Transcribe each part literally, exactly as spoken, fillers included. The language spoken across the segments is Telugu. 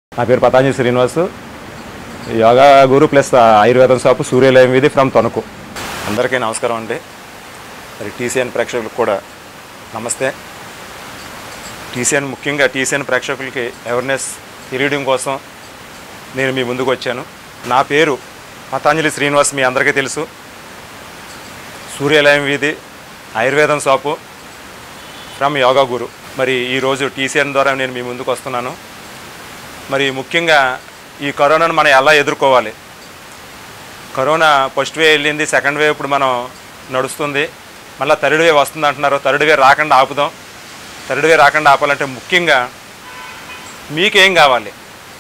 నా పేరు పతాంజలి శ్రీనివాసు, యోగా గురు ప్లస్ ఆయుర్వేదం షాపు సూర్యలయం వీధి ఫ్రమ్ తణుకు. అందరికీ నమస్కారం అండి. మరి టీసీఎన్ ప్రేక్షకులకు కూడా నమస్తే. టీసీఎన్ ముఖ్యంగా టీసీఎన్ ప్రేక్షకులకి అవేర్నెస్ తెలియడం కోసం నేను మీ ముందుకు వచ్చాను. నా పేరు పతాంజలి శ్రీనివాస్, మీ అందరికీ తెలుసు. సూర్యలయం వీధి ఆయుర్వేదం షాపు ఫ్రమ్ యోగా గురు. మరి ఈరోజు టీసీఎన్ ద్వారా నేను మీ ముందుకు వస్తున్నాను. మరి ముఖ్యంగా ఈ కరోనాను మనం ఎలా ఎదుర్కోవాలి? కరోనా ఫస్ట్ వేవ్ వెళ్ళింది, సెకండ్ వేవ్ ఇప్పుడు మనం నడుస్తుంది, మళ్ళీ థర్డ్ వేవ్ వస్తుంది అంటున్నారు. థర్డ్ వేవ్ రాకుండా ఆపుదాం. థర్డ్ వేవ్ రాకుండా ఆపాలంటే ముఖ్యంగా మీకేం కావాలి?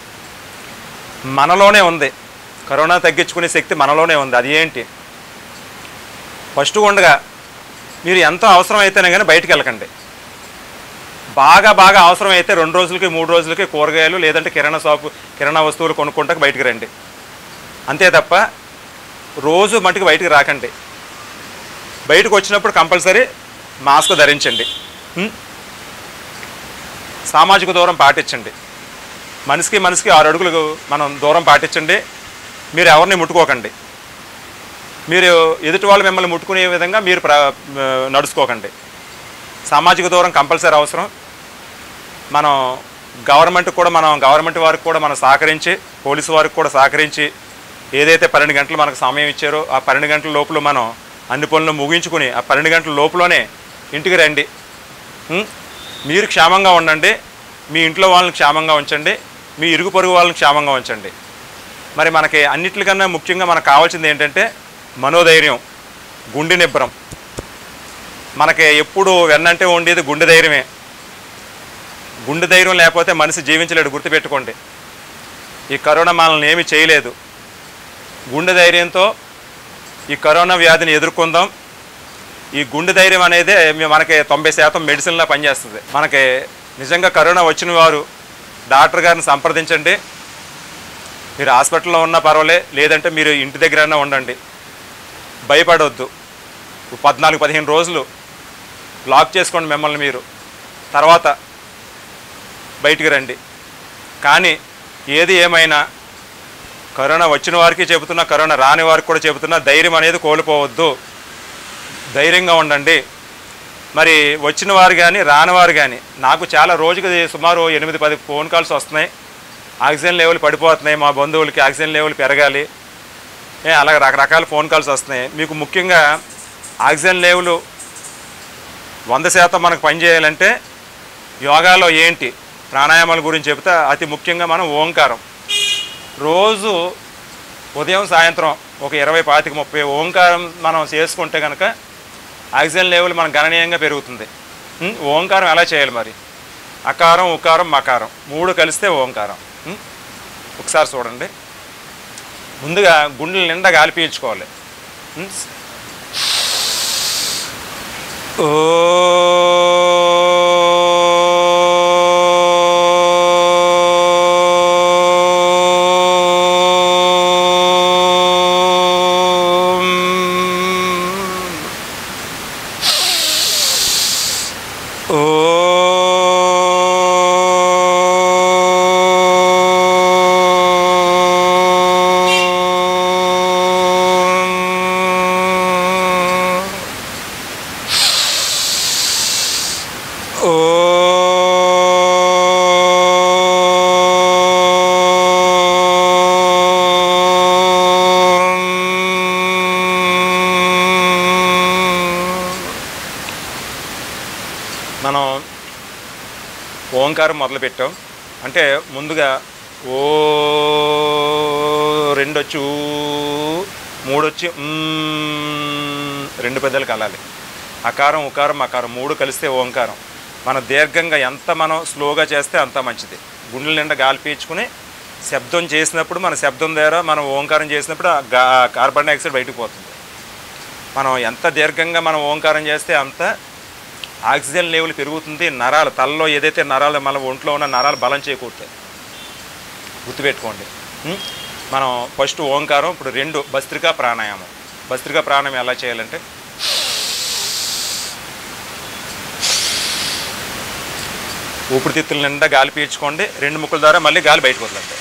మనలోనే ఉంది, కరోనా తగ్గించుకునే శక్తి మనలోనే ఉంది. అది ఏంటి? ఫస్ట్ ఉండగా మీరు ఎంతో అవసరం అయితేనే కానీ బయటికి వెళ్ళకండి. బాగా బాగా అవసరం అయితే రెండు రోజులకి మూడు రోజులకి కూరగాయలు లేదంటే కిరాణా షాపు కిరాణా వస్తువులు కొనుక్కుంటాక బయటికి రండి. అంతే తప్ప రోజు మటుకు బయటికి రాకండి. బయటకు వచ్చినప్పుడు కంపల్సరీ మాస్క్ ధరించండి. సామాజిక దూరం పాటించండి. మనిషికి మనిషికి ఆరు అడుగులు మనం దూరం పాటించండి. మీరు ఎవరిని ముట్టుకోకండి. మీరు ఎదుటి వాళ్ళు మిమ్మల్ని ముట్టుకునే విధంగా మీరు ప్ర నడుచుకోకండి. సామాజిక దూరం కంపల్సరీ అవసరం. మనం గవర్నమెంట్ కూడా మనం గవర్నమెంట్ వారికి కూడా మనం సహకరించి, పోలీసు వారికి కూడా సహకరించి, ఏదైతే పన్నెండు గంటలు మనకు సమయం ఇచ్చారో ఆ పన్నెండు గంటల లోపల మనం అన్ని పనులు ముగించుకుని ఆ పన్నెండు గంటల లోపలనే ఇంటికి రండి. మీరు క్షేమంగా ఉండండి, మీ ఇంట్లో వాళ్ళని క్షేమంగా ఉంచండి, మీ ఇరుగు పొరుగు వాళ్ళని క్షేమంగా ఉంచండి. మరి మనకి అన్నిటికన్నా ముఖ్యంగా మనకు కావాల్సింది ఏంటంటే మనోధైర్యం, గుండె నిబ్బరం. మనకి ఎప్పుడు వెన్నంటే ఉండేది గుండె ధైర్యమే. గుండె ధైర్యం లేకపోతే మనిషి జీవించలేడు, గుర్తుపెట్టుకోండి. ఈ కరోనా మనల్ని ఏమీ చేయలేదు. గుండె ధైర్యంతో ఈ కరోనా వ్యాధిని ఎదుర్కొందాం. ఈ గుండె ధైర్యం అనేది మనకి తొంభై శాతం మెడిసిన్లా పనిచేస్తుంది. మనకి నిజంగా కరోనా వచ్చిన వారు డాక్టర్ గారిని సంప్రదించండి. మీరు హాస్పిటల్లో ఉన్నా పర్వాలే, లేదంటే మీరు ఇంటి దగ్గరైనా ఉండండి. భయపడవద్దు. పద్నాలుగు పదిహేను రోజులు లాక్ చేసుకోండి మిమ్మల్ని మీరు, తర్వాత బయటికి రండి. కానీ ఏది ఏమైనా కరోనా వచ్చిన వారికి చెబుతున్నా, కరోనా రాని వారికి కూడా చెబుతున్నా, ధైర్యం అనేది కోల్పోవద్దు. ధైర్యంగా ఉండండి. మరి వచ్చిన వారు కానీ రాని వారు కానీ, నాకు చాలా రోజుకి సుమారు ఎనిమిది పది ఫోన్ కాల్స్ వస్తున్నాయి. ఆక్సిజన్ లెవెల్ పడిపోతున్నాయి, మా బంధువులకి ఆక్సిజన్ లెవెల్ పెరగాలి, అలాగే రకరకాల ఫోన్ కాల్స్ వస్తున్నాయి. మీకు ముఖ్యంగా ఆక్సిజన్ లెవెల్ వంద శాతం మనకు పనిచేయాలంటే యోగాలో ఏంటి ప్రాణాయామాల గురించి చెప్తే అతి ముఖ్యంగా మనం ఓంకారం రోజు ఉదయం సాయంత్రం ఒక ఇరవై పాతిక ముప్పై ఓంకారం మనం చేసుకుంటే కనుక ఆక్సిజన్ లెవెల్ మనకు గణనీయంగా పెరుగుతుంది. ఓంకారం ఎలా చేయాలి మరి? అకారం, ఉకారం, మకారం మూడు కలిస్తే ఓంకారం. ఒకసారి చూడండి. ముందుగా గుండెల నిండా గాలి పీల్చుకోవాలి. ఓ మనం ఓంకారం మొదలుపెట్టాం అంటే ముందుగా ఓ రెండు వచ్చి మూడు వచ్చి రెండు పెద్దలు కలాలి. అకారం, ఉకారం, మకారం మూడు కలిస్తే ఓంకారం. మనం దీర్ఘంగా ఎంత మనం స్లోగా చేస్తే అంత మంచిది. గుండెల నిండా గాలి పీల్చుకుని శబ్దం చేసినప్పుడు మన శబ్దం ద్వారా మనం ఓంకారం చేసినప్పుడు కార్బన్ డైఆక్సైడ్ బయటకు పోతుంది. మనం ఎంత దీర్ఘంగా మనం ఓంకారం చేస్తే అంత ఆక్సిజన్ లెవెల్ పెరుగుతుంది. నరాలు తలలో ఏదైతే నరాలు మన ఒంట్లో ఉన్న నరాలు బలం చేకూరుతాయి, గుర్తుపెట్టుకోండి. మనం ఫస్ట్ ఓంకారం, ఇప్పుడు రెండు భస్త్రికా ప్రాణాయామం. భస్త్రికా ప్రాణాయామం ఎలా చేయాలంటే ఊపిరితిత్తుల నిండా గాలి పీల్చుకోండి, రెండు ముక్కుల ద్వారా మళ్ళీ గాలి బయటకు వదలండి.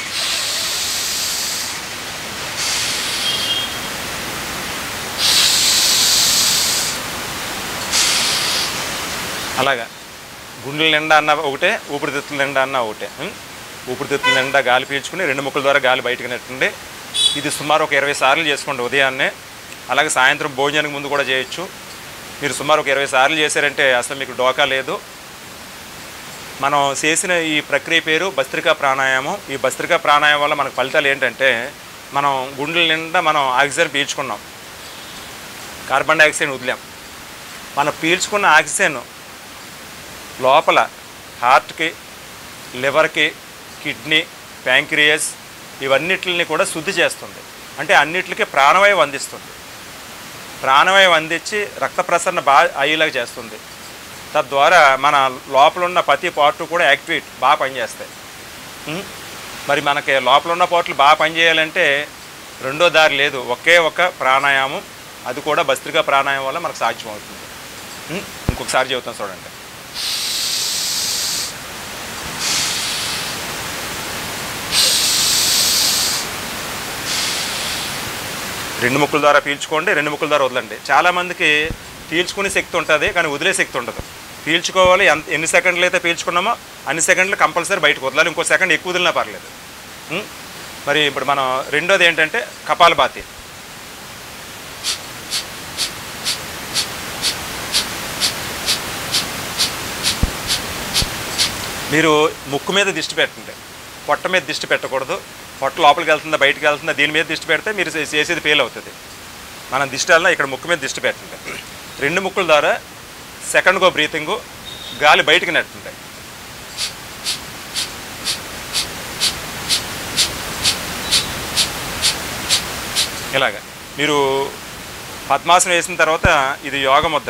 అలాగా గుండెల నిండా అన్న ఒకటే, ఊపిరితిత్తుల నిండా అన్న ఒకటే. ఊపిరితిత్తుల నిండా గాలి పీల్చుకుని రెండు ముక్కుల ద్వారా గాలి బయటకు నెట్టండి. ఇది సుమారు ఒక ఇరవై సార్లు చేసుకోండి ఉదయాన్నే. అలాగే సాయంత్రం భోజనానికి ముందు కూడా చేయొచ్చు. మీరు సుమారు ఒక ఇరవై సార్లు చేశారంటే అసలు మీకు డోకా లేదు. మనం చేసిన ఈ ప్రక్రియ పేరు భస్త్రికా ప్రాణాయామం. ఈ భస్త్రికా ప్రాణాయామం వల్ల మనకు ఫలితాలు ఏంటంటే, మనం గుండెల నిండా మనం ఆక్సిజన్ పీల్చుకున్నాం, కార్బన్ డైఆక్సైడ్ వదిలాం. మనం పీల్చుకున్న ఆక్సిజన్ లోపల హార్ట్కి, లివర్కి, కిడ్నీ, ప్యాంక్రియాస్ ఇవన్నిటిని కూడా శుద్ధి చేస్తుంది. అంటే అన్నిటికీ ప్రాణవాయువు అందిస్తుంది. ప్రాణవాయువు అందించి రక్త ప్రసరణ బాగా అయ్యేలాగా చేస్తుంది. తద్వారా మన లోపల ఉన్న ప్రతి పార్ట్ కూడా యాక్టివేట్ బాగా పనిచేస్తాయి. మరి మనకి లోపల ఉన్న పార్ట్లు బాగా పనిచేయాలంటే రెండో దారి లేదు, ఒకే ఒక ప్రాణాయామం, అది కూడా భస్త్రికా ప్రాణాయామం వల్ల మనకు సాధ్యం అవుతుంది. ఇంకొకసారి చెబుతాం చూడండి. రెండు ముక్కుల ద్వారా పీల్చుకోండి, రెండు ముక్కుల ద్వారా వదలండి. చాలామందికి పీల్చుకునే శక్తి ఉంటుంది కానీ వదిలే శక్తి ఉండదు. పీల్చుకోవాలి, ఎంత ఎన్ని సెకండ్లు అయితే పీల్చుకున్నామో అన్ని సెకండ్లు కంపల్సరీ బయటకు వదలాలి. ఇంకో సెకండ్ ఎక్కువ వదిలినా పర్లేదు. మరి ఇప్పుడు మనం రెండోది ఏంటంటే కపాలభాతి. మీరు ముక్కు మీద దిష్టి పెట్టండి, పొట్ట మీద దిష్టి పెట్టకూడదు. పొట్ట లోపలికి వెళ్తుందా బయటకు వెళ్తుందా దీని మీద దిష్టి పెడితే మీరు చేసేది ఫెయిల్ అవుతుంది. మనం దిష్టి వెళ్ళినా ఇక్కడ ముక్కు మీద దిష్టి పెట్టండి. రెండు ముక్కుల ద్వారా సెకండ్గో బ్రీతింగు, గాలి బయటికి నెట్టుంటాయి. ఇలాగ మీరు పద్మాసనం వేసిన తర్వాత ఇది యోగముద్ర.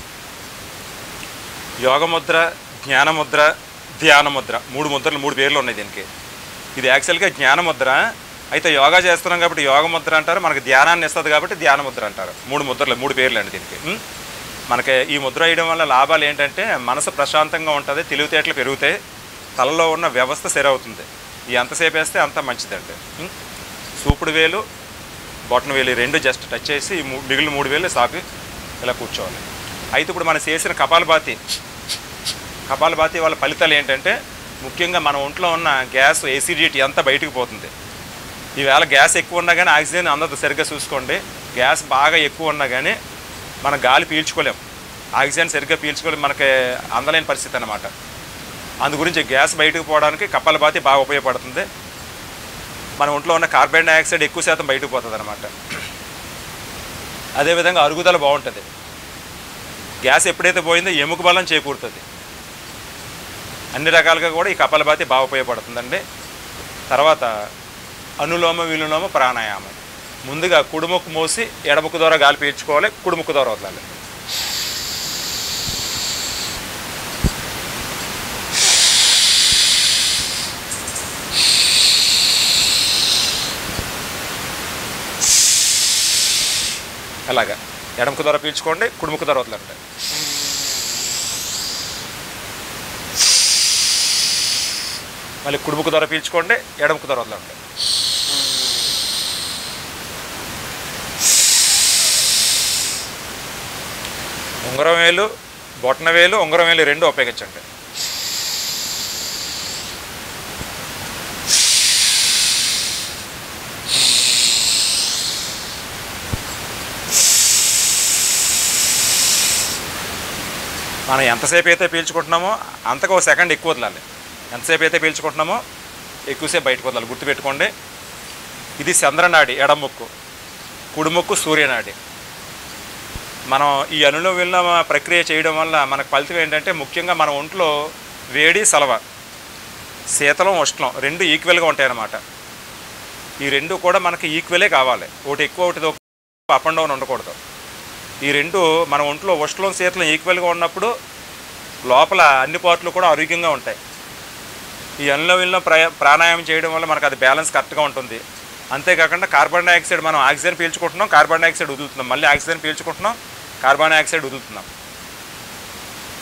యోగముద్ర, జ్ఞానముద్ర, ధ్యానముద్ర, మూడు ముద్రలు, మూడు పేర్లు ఉన్నాయి దీనికి. ఇది యాక్చువల్గా జ్ఞానముద్ర. అయితే యోగా చేస్తున్నాం కాబట్టి యోగముద్ర అంటారు, మనకి ధ్యానాన్ని ఇస్తుంది కాబట్టి ధ్యానముద్ర అంటారు. మూడు ముద్రలు, మూడు పేర్లు అండి దీనికి. మనకి ఈ ముద్ర వేయడం వల్ల లాభాలు ఏంటంటే మనసు ప్రశాంతంగా ఉంటుంది, తెలివితేటలు పెరుగుతాయి, తలలో ఉన్న వ్యవస్థ సరవుతుంది. ఈ ఎంతసేపు వేస్తే అంత మంచిదండి. చూపుడు వేలు, బొటన వేలు రెండు జస్ట్ టచ్ చేసి మిగిలిన మూడు వేలు సాపి ఇలా కూర్చోవాలి. అయితే ఇప్పుడు మనం చేసిన కపాలభాతి కపాలభాతి వాళ్ళ ఫలితాలు ఏంటంటే, ముఖ్యంగా మన ఒంట్లో ఉన్న గ్యాస్, ఎసిడిటీ అంతా బయటకు పోతుంది. ఈవేళ గ్యాస్ ఎక్కువ ఉన్నా కానీ ఆక్సిజన్ అందదు, సరిగ్గా చూసుకోండి. గ్యాస్ బాగా ఎక్కువ ఉన్నా కానీ మనం గాలి పీల్చుకోలేం, ఆక్సిజన్ సరిగ్గా పీల్చుకోలేం, మనకి అందలేని పరిస్థితి అన్నమాట. అందు గురించి గ్యాస్ బయటకు పోవడానికి కపాలభాతి బాగా ఉపయోగపడుతుంది. మన ఒంట్లో ఉన్న కార్బన్ డైఆక్సైడ్ ఎక్కువ శాతం బయటకు పోతుంది అన్నమాట. అదేవిధంగా అరుగుదల బాగుంటుంది. గ్యాస్ ఎప్పుడైతే పోయిందో ఎముక బలం చేకూరుతుంది. అన్ని రకాలుగా కూడా ఈ కపాలభాతి బాగా ఉపయోగపడుతుందండి. తర్వాత అనులోమ విలోమ ప్రాణాయామం. ముందుగా కుడిముక్కు మోసి ఎడముక్కు ద్వారా గాలి పీల్చుకోవాలి, కుడిముక్కు ద్వారా వదలాలి. అలాగా ఎడముక్కు ద్వారా పీల్చుకోండి, కుడిముక్కు ద్వారా వదలండి. మళ్ళీ కుడిముక్కు ద్వారా పీల్చుకోండి, ఎడముక్కు ద్వారా వదలండి. ఉంగరం వేలు, బొటన వేలు, ఉంగరం వేలు రెండు ఉపయోగించండి. మనం ఎంతసేపు అయితే పీల్చుకుంటున్నామో అంతకు ఒక సెకండ్ ఎక్కువ వదలాలి. ఎంతసేపు అయితే పీల్చుకుంటున్నామో ఎక్కువసేపు బయటకు వదలాలి. గుర్తుపెట్టుకోండి, ఇది చంద్రనాడి ఎడముక్కు, కుడిముక్కు సూర్యనాడి. మనం ఈ అనులోమ విలోమ ప్రక్రియ చేయడం వల్ల మనకు ఫలితం ఏంటంటే, ముఖ్యంగా మన ఒంట్లో వేడి సలవ, శీతలం ఉష్ణం రెండు ఈక్వల్గా ఉంటాయన్నమాట. ఈ రెండు కూడా మనకి ఈక్వలే కావాలి, ఒకటి ఎక్కువ ఒకటి అప్ అండ్ డౌన్ ఉండకూడదు. ఈ రెండు మన ఒంట్లో ఉష్ణం శీతలం ఈక్వల్గా ఉన్నప్పుడు లోపల అన్ని పార్ట్లు కూడా ఆరోగ్యంగా ఉంటాయి. ఈ అనులోమ విలోమ ప్రా ప్రాణాయామం చేయడం వల్ల మనకు అది బ్యాలెన్స్ కరెక్ట్గా ఉంటుంది. అంతేకాకుండా కార్బన్ డైఆక్సైడ్, మనం ఆక్సిజన్ పీల్చుకుంటున్నాం, కార్బన్ డైఆక్సైడ్ వదులుతున్నాం, మళ్ళీ ఆక్సిజన్ పీల్చుకుంటున్నాం, కార్బన్ డైఆక్సైడ్ వదులుతున్నాం.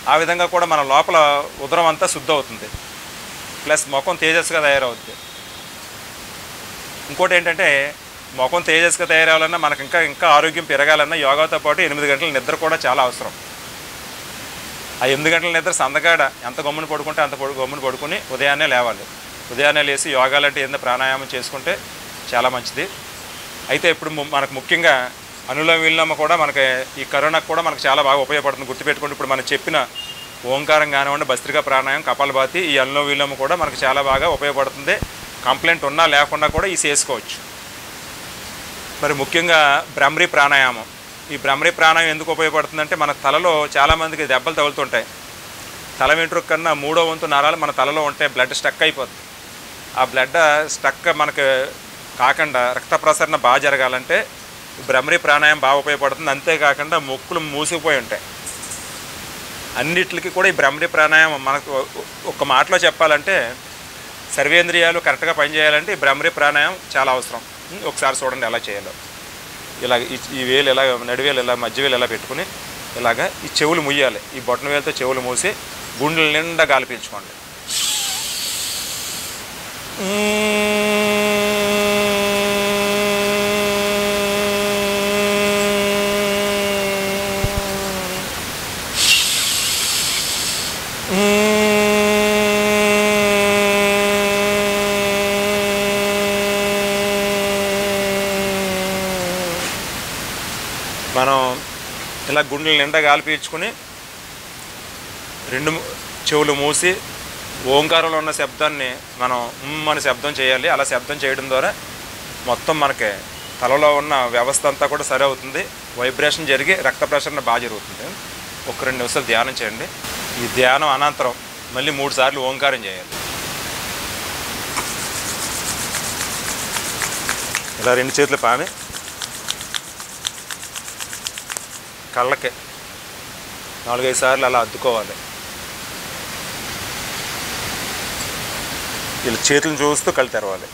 ఆ విధంగా కూడా మన లోపల ఉదరం అంతా శుద్ధి అవుతుంది, ప్లస్ ముఖం తేజస్గా తయారవుతుంది. ఇంకోటి ఏంటంటే ముఖం తేజస్గా తయారవ్వాలన్నా మనకు ఇంకా ఇంకా ఆరోగ్యం పెరగాలన్నా యోగాతో పాటు ఎనిమిది గంటల నిద్ర కూడా చాలా అవసరం. ఆ ఎనిమిది గంటల నిద్ర సందగాడ ఎంత గమ్మున పడుకుంటే అంత పడు గమ్మున పడుకుని ఉదయాన్నే లేవాలి. ఉదయాన్నే లేచి యోగాలంటే ఏందో ప్రాణాయామం చేసుకుంటే చాలా మంచిది. అయితే ఇప్పుడు మనకు ముఖ్యంగా అనులోమ విలోమ కూడా మనకి ఈ కరోనాకు కూడా మనకు చాలా బాగా ఉపయోగపడుతుంది. గుర్తుపెట్టుకుంటే ఇప్పుడు మనం చెప్పిన ఓంకారం కానివ్వండి, భస్త్రికా ప్రాణాయామం, కపాలభాతి, ఈ అనులోమ విలోమ కూడా మనకు చాలా బాగా ఉపయోగపడుతుంది. కంప్లైంట్ ఉన్నా లేకుండా కూడా ఈ చేసుకోవచ్చు. మరి ముఖ్యంగా భ్రమరి ప్రాణాయామం, ఈ భ్రమరి ప్రాణాయామం ఎందుకు ఉపయోగపడుతుందంటే మన తలలో చాలామందికి దెబ్బలు తగులుతుంటాయి. తల వెంట్రుక కన్నా మూడో వంతు నరాలు మన తలలో ఉంటే బ్లడ్ స్టక్ అయిపోతుంది. ఆ బ్లడ్ స్టక్ మనకు కాకుండా రక్త ప్రసరణ బాగా జరగాలంటే భ్రమరి ప్రాణాయామం బాగా ఉపయోగపడుతుంది. అంతేకాకుండా మొక్కులు మూసిపోయి ఉంటాయి అన్నిటికీ కూడా ఈ భ్రమరి ప్రాణాయామం మనకు ఒక మాటలో చెప్పాలంటే సర్వేంద్రియాలు కరెక్ట్గా పనిచేయాలంటే ఈ భ్రమరి ప్రాణాయామం చాలా అవసరం. ఒకసారి చూడండి ఎలా చేయాలో. ఇలా ఈ వేలు ఎలా, నడివేలు ఎలా, మధ్య వేలు ఎలా పెట్టుకుని ఇలాగా ఈ చెవులు ముయ్యాలి. ఈ బొట్టన వేలతో చెవులు మూసి గుండెల నిండా గాలి పీల్చుకోండి. మనం ఇలా గుండెల నిండా గాలి పీల్చుకుని రెండు చెవులు మూసి ఓంకారంలో ఉన్న శబ్దాన్ని మనం ఉమ్ అని శబ్దం చేయాలి. అలా శబ్దం చేయడం ద్వారా మొత్తం మనకి తలలో ఉన్న వ్యవస్థ అంతా కూడా సరి అవుతుంది. వైబ్రేషన్ జరిగి రక్త ప్రసరణ బాగా జరుగుతుంది. ఒక రెండు నిమిషాలు ధ్యానం చేయండి. ఈ ధ్యానం అనంతరం మళ్ళీ మూడు సార్లు ఓంకారం చేయాలి. ఇలా రెండు చేతులు పామి కళ్ళకి నాలుగైదు సార్లు అలా అద్దుకోవాలి. ఇలా చేతులను చూస్తూ కళ్ళు తెరవాలి.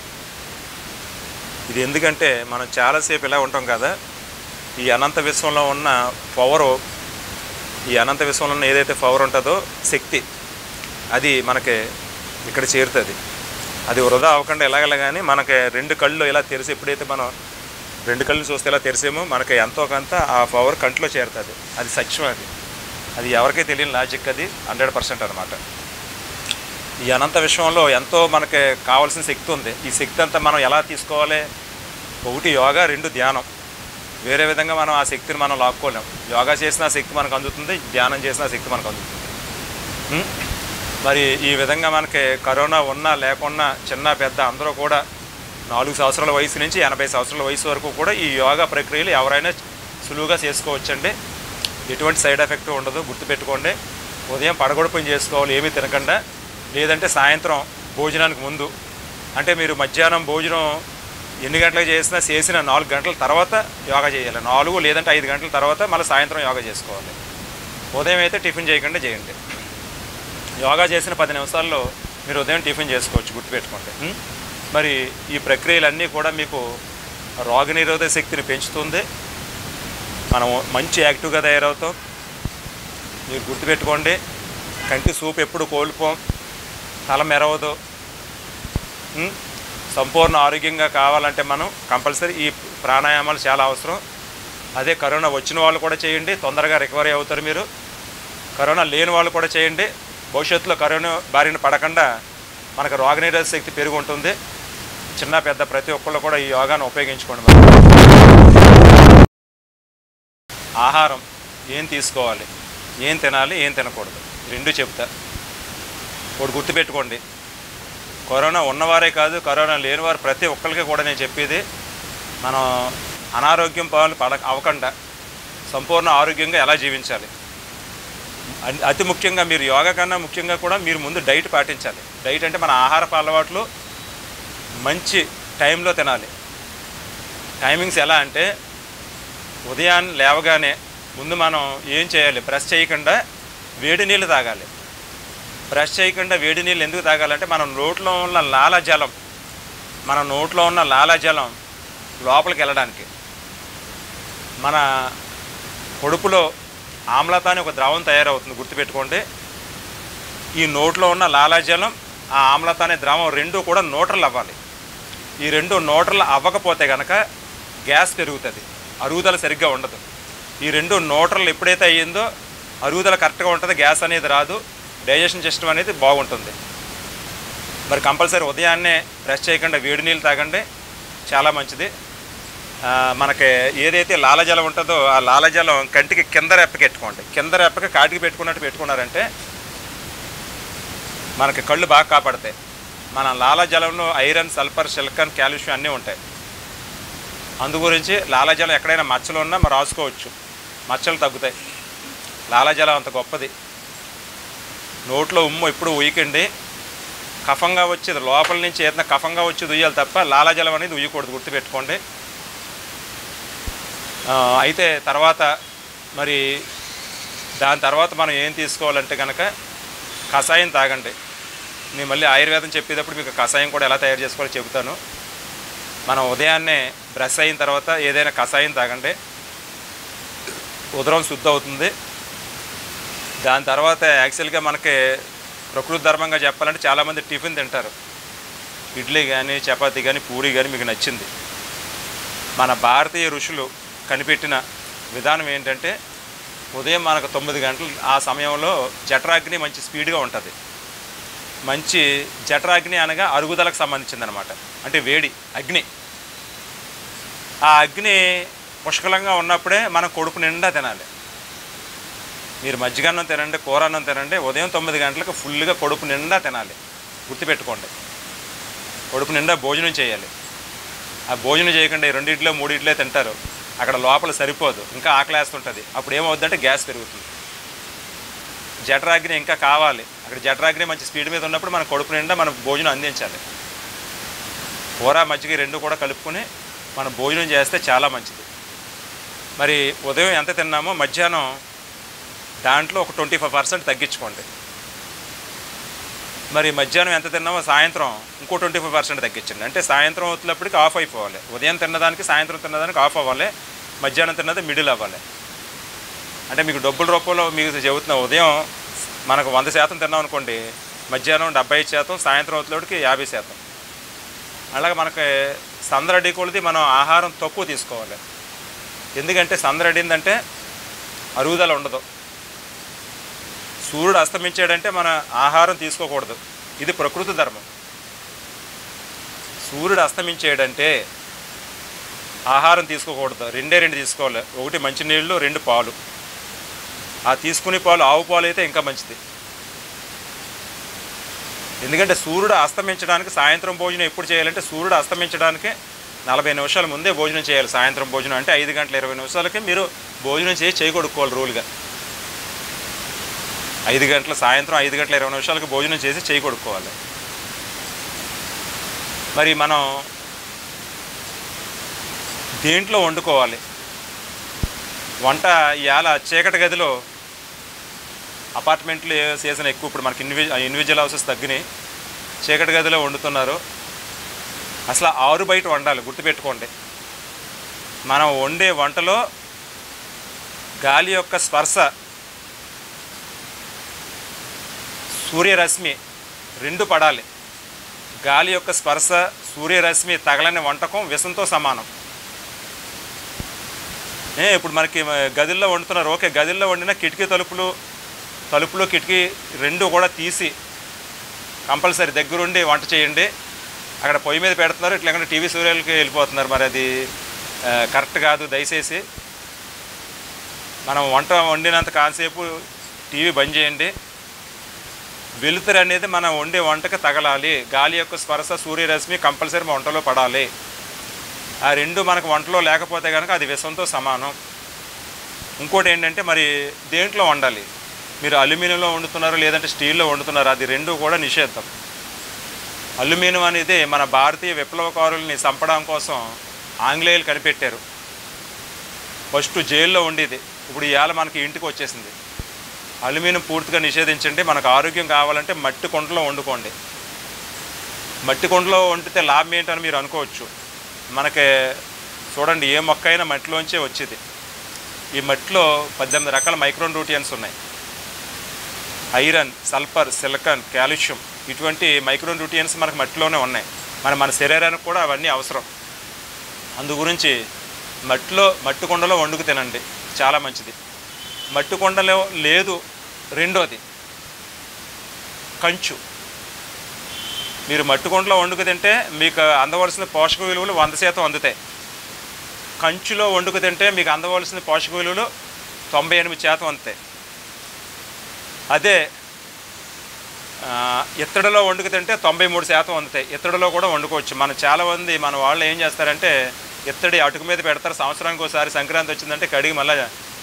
ఇది ఎందుకంటే మనం చాలాసేపు ఇలా ఉంటాం కదా, ఈ అనంత విశ్వంలో ఉన్న పవరు, ఈ అనంత విశ్వంలో ఉన్న ఏదైతే పవర్ ఉంటుందో శక్తి, అది మనకి ఇక్కడ చేరుతుంది. అది వృధా అవ్వకుండా ఎలాగలా కానీ మనకి రెండు కళ్ళు ఇలా తెరిసి, ఎప్పుడైతే మనం రెండు కళ్ళు చూస్తే ఇలా తెరిసేమో మనకి ఎంతో కొంత ఆ పవర్ కంట్లో చేరుతుంది. అది సత్యం. అది అది ఎవరికీ తెలియని లాజిక్. అది హండ్రెడ్ పర్సెంట్ అనమాట. ఈ అనంత విశ్వంలో ఎంతో మనకి కావాల్సిన శక్తి ఉంది. ఈ శక్తి అంతా మనం ఎలా తీసుకోవాలి? ఒకటి యోగా, రెండు ధ్యానం. వేరే విధంగా మనం ఆ శక్తిని మనం లాక్కోలేం. యోగా చేసిన శక్తి మనకు అందుతుంది, ధ్యానం చేసిన శక్తి మనకు అందుతుంది. మరి ఈ విధంగా మనకి కరోనా ఉన్నా లేకున్నా చిన్న పెద్ద అందరూ కూడా నాలుగు సంవత్సరాల వయసు నుంచి ఎనభై సంవత్సరాల వయసు వరకు కూడా ఈ యోగా ప్రక్రియలు ఎవరైనా సులువుగా చేసుకోవచ్చండి. ఎటువంటి సైడ్ ఎఫెక్ట్ ఉండదు. గుర్తుపెట్టుకోండి. ఉదయం పడగొడుపుని చేసుకోవాలి ఏమీ తినకుండా, లేదంటే సాయంత్రం భోజనానికి ముందు, అంటే మీరు మధ్యాహ్నం భోజనం ఎన్ని గంటలకు చేసినా చేసిన నాలుగు గంటల తర్వాత యోగా చేయాలి. నాలుగు లేదంటే ఐదు గంటల తర్వాత మళ్ళీ సాయంత్రం యోగా చేసుకోవాలి. ఉదయం అయితే టిఫిన్ చేయకుండా చేయండి. యోగా చేసిన పది నిమిషాల్లో మీరు ఉదయం టిఫిన్ చేసుకోవచ్చు. గుర్తుపెట్టుకోండి. మరి ఈ ప్రక్రియలన్నీ కూడా మీకు రోగనిరోధక శక్తిని పెంచుతుంది. మనం మంచి యాక్టివ్గా తయారవుతాం. మీరు గుర్తుపెట్టుకోండి, కంటి సూపు ఎప్పుడు కోల్పోం, తల మెరవదు. సంపూర్ణ ఆరోగ్యంగా కావాలంటే మనం కంపల్సరీ ఈ ప్రాణాయామాలు చాలా అవసరం. అదే కరోనా వచ్చిన వాళ్ళు కూడా చేయండి, తొందరగా రికవరీ అవుతారు. మీరు కరోనా లేని వాళ్ళు కూడా చేయండి. భవిష్యత్తులో కరోనా బారిన పడకుండా మనకు రోగనిరోధక శక్తి పెరుగు ఉంటుంది. చిన్న పెద్ద ప్రతి ఒక్కళ్ళు కూడా ఈ యోగాను ఉపయోగించుకోండి. ఆహారం ఏం తీసుకోవాలి, ఏం తినాలి, ఏం తినకూడదు, రెండు చెప్తా. ఒకటి గుర్తుపెట్టుకోండి, కరోనా ఉన్నవారే కాదు కరోనా లేనివారు ప్రతి ఒక్కరికి కూడా నేను చెప్పేది, మనం అనారోగ్యం పాలు పడ అవ్వకుండా సంపూర్ణ ఆరోగ్యంగా ఎలా జీవించాలి. అతి ముఖ్యంగా మీరు యోగా కన్నా ముఖ్యంగా కూడా మీరు ముందు డైట్ పాటించాలి. డైట్ అంటే మన ఆహారపు అలవాట్లు మంచి టైంలో తినాలి. టైమింగ్స్ ఎలా అంటే ఉదయాన్నే లేవగానే ముందు మనం ఏం చేయాలి, బ్రష్ చేయకుండా వేడి నీళ్ళు తాగాలి. బ్రష్ చేయకుండా వేడి నీళ్ళు ఎందుకు తాగాలంటే మన నోట్లో ఉన్న లాలాజలం మన నోట్లో ఉన్న లాలాజలం లోపలికి వెళ్ళడానికి, మన కడుపులో ఆమ్లత అని ఒక ద్రవం తయారవుతుంది, గుర్తుపెట్టుకోండి. ఈ నోట్లో ఉన్న లాలాజలం, ఆ ఆమ్లత అనే ద్రవం రెండు కూడా న్యూట్రల్ అవ్వాలి. ఈ రెండు న్యూట్రల్ అవ్వకపోతే కనుక గ్యాస్ పెరుగుతుంది, అరుగుదల సరిగ్గా ఉండదు. ఈ రెండు న్యూట్రల్ ఎప్పుడైతే అయ్యిందో అరుగుదల కరెక్ట్గా ఉంటుంది, గ్యాస్ అనేది రాదు, డైజెషన్ సిస్టమ్ అనేది బాగుంటుంది. మరి కంపల్సరీ ఉదయాన్నే బ్రష్ చేయకుండా వేడి నీళ్ళు తాగండి, చాలా మంచిది. మనకి ఏదైతే లాలజలం ఉంటుందో ఆ లాలజలం కంటికి కింద రెప్పకి పెట్టుకోండి. కింద రెప్పకి కాటికి పెట్టుకున్నట్టు పెట్టుకున్నారంటే మనకి కళ్ళు బాగా కాపాడతాయి. మన లాలజలంలో ఐరన్, సల్ఫర్, సిలికాన్, కాల్షియం అన్నీ ఉంటాయి. అందు గురించి లాలజలం ఎక్కడైనా మచ్చలు ఉన్నా మరి రాసుకోవచ్చు, మచ్చలు తగ్గుతాయి. లాలజలం అంత గొప్పది. నోట్లో ఉమ్ము ఎప్పుడు ఉయ్యకండి, కఫంగా వచ్చేది లోపల నుంచి ఏదైనా కఫంగా వచ్చేది ఉయ్యాలి తప్ప లాలజలం అనేది ఉయ్యకూడదు, గుర్తుపెట్టుకోండి. అయితే తర్వాత మరి దాని తర్వాత మనం ఏం తీసుకోవాలంటే కనుక కషాయం తాగండి. నేను మళ్ళీ ఆయుర్వేదం చెప్పేటప్పుడు మీకు కషాయం కూడా ఎలా తయారు చేసుకోవాలో చెబుతాను. మనం ఉదయాన్నే బ్రష్ అయిన తర్వాత ఏదైనా కషాయం తాగండి, ఉదరం శుద్ధి అవుతుంది. దాని తర్వాత యాక్చువల్గా మనకి ప్రకృతి ధర్మంగా చెప్పాలంటే చాలామంది టిఫిన్ తింటారు, ఇడ్లీ కానీ చపాతీ కానీ పూరి కానీ మీకు నచ్చింది. మన భారతీయ ఋషులు కనిపెట్టిన విధానం ఏంటంటే ఉదయం మనకు తొమ్మిది గంటలు ఆ సమయంలో జఠరాగ్ని మంచి స్పీడ్గా ఉంటుంది. మంచి జఠరాగ్ని అనగా అరుగుదలకు సంబంధించింది అనమాట, అంటే వేడి అగ్ని. ఆ అగ్ని పుష్కలంగా ఉన్నప్పుడే మనం కొడుకు నిండా తినాలి. మీరు మజ్జిగన్నం తినండి, కూర అన్నం తినండి, ఉదయం తొమ్మిది గంటలకు ఫుల్గా కొడుకు నిండా తినాలి, గుర్తుపెట్టుకోండి. కొడుకు నిండా భోజనం చేయాలి. ఆ భోజనం చేయకుండా రెండిట్లో మూడిట్లే తింటారు, అక్కడ లోపల సరిపోదు, ఇంకా ఆకలేస్తుంటుంది. అప్పుడు ఏమవుతుందంటే గ్యాస్ పెరుగుతుంది. జఠరాగ్ని ఇంకా కావాలి, అక్కడ జఠరాగ్ని మంచి స్పీడ్ మీద ఉన్నప్పుడు మన కొడుకు నిండా మనం భోజనం అందించాలి. కూర మజ్జిగ రెండు కూడా కలుపుకొని మనం భోజనం చేస్తే చాలా మంచిది. మరి ఉదయం ఎంత తిన్నామో మధ్యాహ్నం దాంట్లో ఒక ట్వంటీ ఫైవ్ పర్సెంట్ తగ్గించుకోండి. మరి మధ్యాహ్నం ఎంత తిన్నామో సాయంత్రం ఇంకో ట్వంటీ ఫైవ్ పర్సెంట్ తగ్గించండి. అంటే సాయంత్రం అవుతున్నప్పటికి ఆఫ్ అయిపోవాలి. ఉదయం తిన్నదానికి సాయంత్రం తిన్నదానికి ఆఫ్ అవ్వాలి, మధ్యాహ్నం తిన్నది మిడిల్ అవ్వాలి. అంటే మీకు డబ్బుల రూపంలో మీకు చెబుతున్నా, ఉదయం మనకు వంద శాతం తిన్నాం అనుకోండి, మధ్యాహ్నం డెబ్బై ఐదు శాతం, సాయంత్రం అవుతున్నప్పటికి యాభై శాతం. అలాగే మనకి సందరడి కొలిది మనం ఆహారం తక్కువ తీసుకోవాలి. ఎందుకంటే సందరడిందంటే అరుగుదల ఉండదు. సూర్యుడు అస్తమించాడంటే మన ఆహారం తీసుకోకూడదు, ఇది ప్రకృతి ధర్మం. సూర్యుడు అస్తమించాడంటే ఆహారం తీసుకోకూడదు, రెండే రెండు తీసుకోవాలి. ఒకటి మంచినీళ్ళు, రెండు పాలు. ఆ తీసుకునే పాలు ఆవు పాలు అయితే ఇంకా మంచిది. ఎందుకంటే సూర్యుడు అస్తమించడానికి సాయంత్రం భోజనం ఎప్పుడు చేయాలంటే సూర్యుడు అస్తమించడానికి నలభై నిమిషాల ముందే భోజనం చేయాలి. సాయంత్రం భోజనం అంటే ఐదు గంటల ఇరవై నిమిషాలకి మీరు భోజనం చేసి చేయకొడుకోవాలి. రూల్గా ఐదు గంటల సాయంత్రం ఐదు గంటల ఇరవై నిమిషాలకి భోజనం చేసి చేయకొడుకోవాలి. మరి మనం దేంట్లో వండుకోవాలి వంట? ఇవాళ చీకటి గదిలో, అపార్ట్మెంట్లు సీజన్ ఎక్కువ, ఇప్పుడు మనకి ఇండివి ఇండివిజువల్ హౌసెస్ తగ్గినాయి, చీకటి గదిలో వండుతున్నారు. అసలు ఆరు బయట వండాలి, గుర్తుపెట్టుకోండి. మనం వండే వంటలో గాలి యొక్క స్పర్శ, సూర్యరశ్మి రెండు పడాలి. గాలి యొక్క స్పర్శ, సూర్యరశ్మి తగలని వంటకం విషంతో సమానం. ఇప్పుడు మనకి గదుల్లో వండుతున్నారు, ఓకే, గదుల్లో వండిన కిటికీ తలుపులు తలుపులు కిటికీ రెండు కూడా తీసి కంపల్సరీ దగ్గరుండి వంట చేయండి. అక్కడ పొయ్యి మీద పెడుతున్నారు, ఇట్లా టీవీ సీరియల్కి వెళ్ళిపోతున్నారు. మరి అది కరెక్ట్ కాదు. దయచేసి మనం వంట వండినంత కాసేపు టీవీ బంద్ చేయండి. వెలుతురు అనేది మనం వండే వంటకి తగలాలి. గాలి యొక్క స్పర్శ, సూర్యరశ్మి కంపల్సరీ వంటలో పడాలి. ఆ రెండు మనకు వంటలో లేకపోతే కనుక అది విషంతో సమానం. ఇంకోటి ఏంటంటే మరి దేంట్లో వండాలి? మీరు అల్యూమినియంలో వండుతున్నారు, లేదంటే స్టీల్లో వండుతున్నారు, అది రెండు కూడా నిషేధం. అల్యూమినియం అనేది మన భారతీయ విప్లవకారుల్ని చంపడం కోసం ఆంగ్లేయులు కనిపెట్టారు. ఫస్ట్ జైల్లో ఉండేది, ఇప్పుడు ఇవాళ మనకి ఇంటికి వచ్చేసింది. అల్యూమినియం పూర్తిగా నిషేధించండి. మనకు ఆరోగ్యం కావాలంటే మట్టి కుండలో వండుకోండి. మట్టి కుండలో వండితే లాభం ఏంటని మీరు అనుకోవచ్చు. మనకి చూడండి, ఏ మొక్క అయినా మట్టిలోంచే వచ్చేది. ఈ మట్టిలో పద్దెనిమిది రకాల మైక్రో న్యూట్రియన్స్ ఉన్నాయి. ఐరన్, సల్ఫర్, సిలికాన్, కాల్షియం ఇటువంటి మైక్రో న్యూట్రియన్స్ మనకు మట్టిలోనే ఉన్నాయి. మన మన శరీరానికి కూడా అవన్నీ అవసరం. అందు గురించి మట్టిలో మట్టి కుండలో వండుకు తినండి, చాలా మంచిది. మట్టి కుండలో లేదు. రెండోది కంచు. మీరు మట్టి కుండలో వండుకు తింటే మీకు అందవలసిన పోషక విలువలు వంద శాతం అందుతాయి. కంచులో వండుకు తింటే మీకు అందవలసిన పోషక విలువలు తొంభై ఎనిమిది శాతం అందుతాయి. అదే ఇత్తడిలో వండుకు తింటే తొంభై మూడు శాతం అందుతాయి. ఇత్తడిలో కూడా వండుకోవచ్చు. మన చాలామంది మన వాళ్ళు ఏం చేస్తారంటే ఇత్తడి అటుకు మీద పెడతారు. సంవత్సరానికి ఒకసారి సంక్రాంతి వచ్చిందంటే కడిగి మళ్ళీ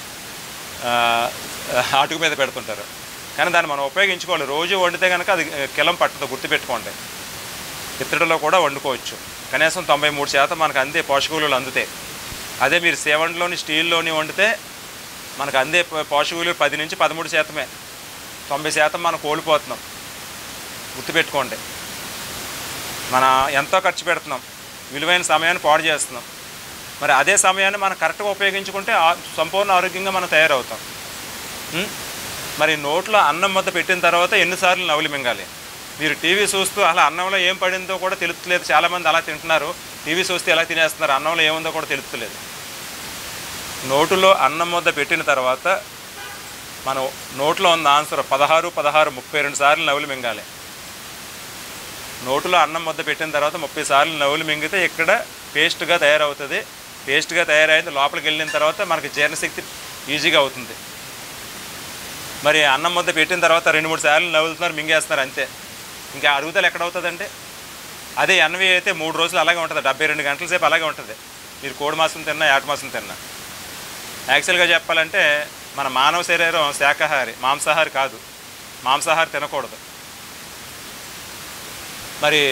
అటుకు మీద పెడుతుంటారు. కానీ దాన్ని మనం ఉపయోగించుకోవాలి. రోజు వండితే కనుక అది కిలం పట్టదు, గుర్తుపెట్టుకోండి. ఇత్తడిలో కూడా వండుకోవచ్చు. కనీసం తొంభై మూడు శాతం మనకు అందే పోషక విలువలు అందుతాయి. అదే మీరు సేవంలోని స్టీల్లోని వండితే మనకు అందే పోషక విలువలు పది నుంచి పదమూడు శాతమే. తొంభై శాతం మనం కోల్పోతున్నాం, గుర్తుపెట్టుకోండి. మన ఎంతో ఖర్చు పెడుతున్నాం, విలువైన సమయాన్ని పాడు చేస్తున్నాం. మరి అదే సమయాన్ని మనం కరెక్ట్గా ఉపయోగించుకుంటే సంపూర్ణ ఆరోగ్యంగా మనం తయారవుతాం. మరి నోట్లో అన్నం ముద్ద పెట్టిన తర్వాత ఎన్నిసార్లు నవ్వులు మింగాలి? మీరు టీవీ చూస్తూ అలా అన్నంలో ఏం పడిందో కూడా తెలుస్తలేదు. చాలామంది అలా తింటున్నారు, టీవీ చూస్తే ఎలా తినేస్తున్నారు, అన్నంలో ఏముందో కూడా తెలుస్తలేదు. నోటులో అన్నం ముద్ద పెట్టిన తర్వాత మనం నోట్లో ఉన్న ఆన్సర్ పదహారు పదహారు ముప్పై రెండు సార్లు నవ్వులు మింగాలి. నోటులో అన్నం ముద్ద పెట్టిన తర్వాత ముప్పై సార్లు నవ్వులు మింగితే ఇక్కడ పేస్ట్గా తయారవుతుంది. పేస్ట్గా తయారైంది లోపలికి వెళ్ళిన తర్వాత మనకి జీర్ణశక్తి ఈజీగా అవుతుంది. మరి అన్నం ముద్ద పెట్టిన తర్వాత రెండు మూడు సార్లు నవ్వులుతున్నారు, మింగేస్తున్నారు, అంతే. ఇంకా అరుగుదల ఎక్కడవుతుందండి? అదే ఎన్వి అయితే మూడు రోజులు అలాగే ఉంటుంది, డెబ్బై రెండు గంటల సేపు అలాగే ఉంటుంది. మీరు కోడి మాంసం తిన్నా, యాట మాంసం తిన్నా. యాక్చువల్గా చెప్పాలంటే మన మానవ శరీరం శాకాహారి, మాంసాహారి కాదు. మాంసాహారి తినకూడదు. మరి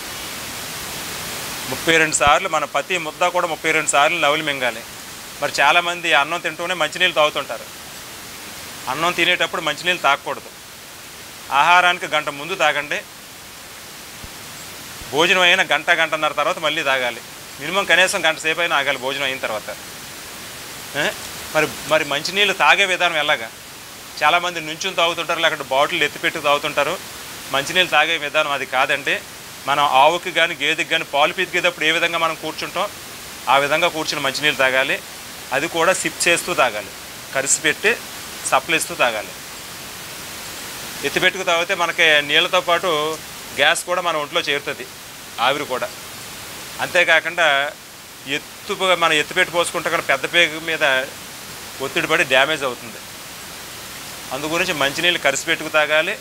ముప్పై రెండు సార్లు మన ప్రతి ముద్ద కూడా ముప్పై రెండు సార్లు నవ్వులు మింగాలి. మరి చాలామంది అన్నం తింటూనే మంచినీళ్ళు తాగుతుంటారు. అన్నం తినేటప్పుడు మంచినీళ్ళు తాగకూడదు. ఆహారానికి గంట ముందు తాగండి. భోజనం అయిన గంట గంటన్నర తర్వాత మళ్ళీ తాగాలి. మినిమం కనీసం గంట సేపు అయినా ఆగాలి భోజనం అయిన తర్వాత. మరి మరి మంచినీళ్ళు తాగే విధానం ఎలాగా? చాలామంది నుంచుని తాగుతుంటారు, లేకపోతే బాటిల్ ఎత్తిపెట్టి తాగుతుంటారు. మంచినీళ్ళు తాగే విధానం అది కాదండి. మనం ఆవుకి కానీ గేదెకి కానీ పాలు పితికేటప్పుడు ఏ విధంగా మనం కూర్చుంటాం ఆ విధంగా కూర్చుని మంచినీళ్ళు తాగాలి. అది కూడా సిప్ చేస్తూ తాగాలి, కరిసి పెట్టి సప్లిస్తూ తాగాలి. ఎత్తిపెట్టుకు తాగితే మనకి నీళ్ళతో పాటు గ్యాస్ కూడా మన ఒంట్లో చేరుతుంది, ఆవిరి కూడా. అంతేకాకుండా ఎత్తు మనం ఎత్తిపెట్టి పోసుకుంటే కానీ పెద్ద పేగు మీద ఒత్తిడి పడి డ్యామేజ్ అవుతుంది. అందు గురించి మంచినీళ్ళు కరిసి పెట్టుకు తాగాలి.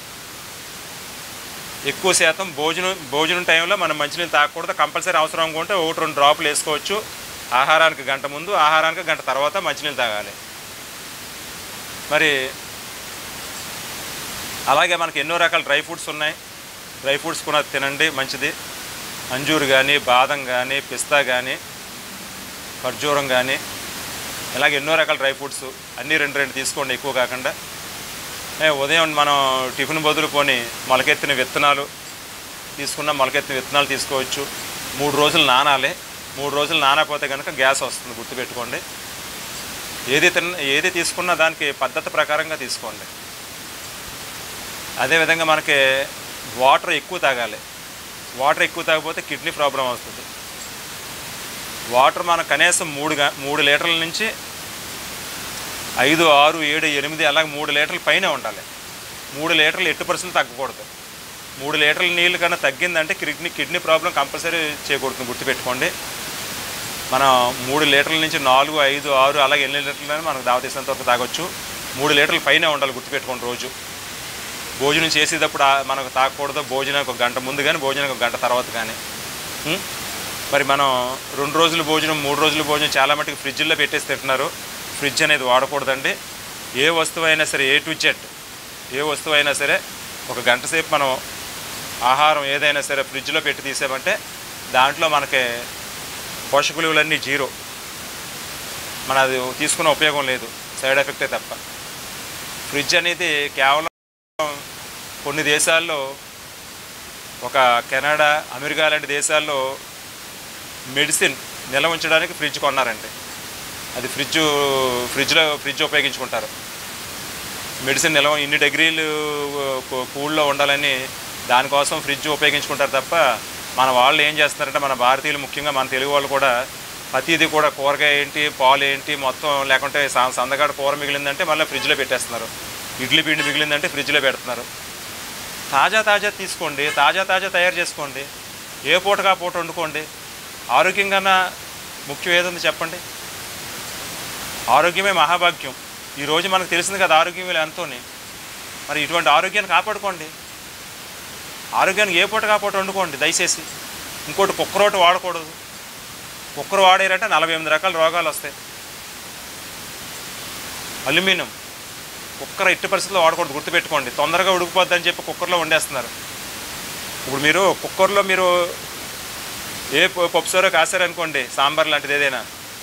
ఎక్కువ శాతం భోజనం భోజనం టైంలో మనం మంచినీళ్ళు తాగకూడదు. కంపల్సరీ అవసరం అనుకుంటే ఒకటి రెండు డ్రాపులు వేసుకోవచ్చు. ఆహారానికి గంట ముందు, ఆహారానికి గంట తర్వాత మంచినీళ్ళు తాగాలి. మరి అలాగే మనకి ఎన్నో రకాల డ్రై ఫ్రూట్స్ ఉన్నాయి. డ్రై ఫ్రూట్స్ కూడా తినండి, మంచిది. అంజూరు కానీ, బాదం కానీ, పిస్తా కానీ, ఖర్జూరం కానీ, ఇలాగే ఎన్నో రకాల డ్రై ఫ్రూట్స్ అన్నీ రెండు రెండు తీసుకోండి, ఎక్కువ కాకుండా. ఉదయం మనం టిఫిన్ బదులు పోని మొలకెత్తిన విత్తనాలు తీసుకున్న మొలకెత్తిన విత్తనాలు తీసుకోవచ్చు. మూడు రోజులు నానాలి. మూడు రోజులు నానకపోతే కనుక గ్యాస్ వస్తుంది, గుర్తుపెట్టుకోండి. ఏది తిన్న ఏది తీసుకున్నా దానికి పద్ధతి ప్రకారంగా తీసుకోండి. అదేవిధంగా మనకి వాటర్ ఎక్కువ తాగాలి. వాటర్ ఎక్కువ తాగకపోతే కిడ్నీ ప్రాబ్లం వస్తుంది. వాటర్ మనం కనీసం మూడు మూడు లీటర్ల నుంచి ఐదు ఆరు ఏడు ఎనిమిది అలాగే మూడు లీటర్ల పైన ఉండాలి. మూడు లీటర్లు ఎట్టి పరిస్థితులు తగ్గకూడదు. మూడు లీటర్ల నీళ్ళు కన్నా తగ్గిందంటే కిడ్నీ కిడ్నీ ప్రాబ్లం కంపల్సరీ చేయకూడదు, గుర్తుపెట్టుకోండి. మనం మూడు లీటర్ల నుంచి నాలుగు ఐదు ఆరు అలాగే ఎన్ని లీటర్లు మనకు దావతీసినంత వరకు తాగొచ్చు. మూడు లీటర్ల పైన ఉండాలి, గుర్తుపెట్టుకోండి. రోజు భోజనం చేసేటప్పుడు మనకు తాగకూడదు. భోజనానికి ఒక గంట ముందు కానీ, భోజనానికి ఒక గంట తర్వాత కానీ. మరి మనం రెండు రోజులు భోజనం, మూడు రోజులు భోజనం చాలా మటుకు ఫ్రిడ్జ్లో పెట్టేసి తింటున్నారు. ఫ్రిడ్జ్ అనేది వాడకూడదండి. ఏ వస్తువు అయినా సరే, ఏ టు జెడ్ ఏ వస్తువు అయినా సరే ఒక గంట సేపు మనం ఆహారం ఏదైనా సరే ఫ్రిడ్జ్లో పెట్టి తీసామంటే దాంట్లో మనకి పోషక విలువలన్నీ జీరో. మన అది తీసుకునే ఉపయోగం లేదు, సైడ్ ఎఫెక్టే తప్ప. ఫ్రిడ్జ్ అనేది కేవలం కొన్ని దేశాల్లో, ఒక కెనడా, అమెరికా లాంటి దేశాల్లో మెడిసిన్ నిల్వ ఉంచడానికి ఫ్రిడ్జ్ కొన్నారండి. అది ఫ్రిడ్జ్ ఫ్రిడ్జ్లో ఫ్రిడ్జ్ ఉపయోగించుకుంటారు. మెడిసిన్ నిల్వ ఇన్ని డిగ్రీలు కూల్లో ఉండాలని దానికోసం ఫ్రిడ్జ్ ఉపయోగించుకుంటారు తప్ప మన వాళ్ళు ఏం చేస్తున్నారంటే, మన భారతీయులు ముఖ్యంగా మన తెలుగు వాళ్ళు కూడా ప్రతిదీ కూడా కూరగాయ ఏంటి, పాలు ఏంటి, మొత్తం లేకుంటే సందగాడ కూర మిగిలిందంటే మళ్ళీ ఫ్రిడ్జ్లో పెట్టేస్తున్నారు. ఇడ్లీ పిండి మిగిలిందంటే ఫ్రిడ్జ్లో పెడుతున్నారు. తాజా తాజా తీసుకోండి, తాజా తాజా తయారు చేసుకోండి, ఏ పూటగా పూట వండుకోండి. ఆరోగ్యంగా ముఖ్యం ఏదుంది చెప్పండి? ఆరోగ్యమే మహాభాగ్యం. ఈరోజు మనకు తెలిసింది కదా ఆరోగ్యం ఎంతోని. మరి ఇటువంటి ఆరోగ్యాన్ని కాపాడుకోండి. ఆరోగ్యానికి ఏ పూటగా పూట వండుకోండి దయచేసి. ఇంకోటి కుక్కరోటి వాడకూడదు. కుక్కర్ వాడారంటే నలభై ఎనిమిది రకాల రోగాలు వస్తాయి. అల్యూమినియం కుక్కర్ ఎట్టి పరిస్థితుల్లో వాడకూడదు, గుర్తుపెట్టుకోండి. తొందరగా ఉడికిపోద్దని చెప్పి కుక్కర్లో వండేస్తున్నారు. ఇప్పుడు మీరు కుక్కర్లో మీరు ఏ పప్పుసారో కాసారనుకోండి, సాంబార్ లాంటిది ఏదైనా,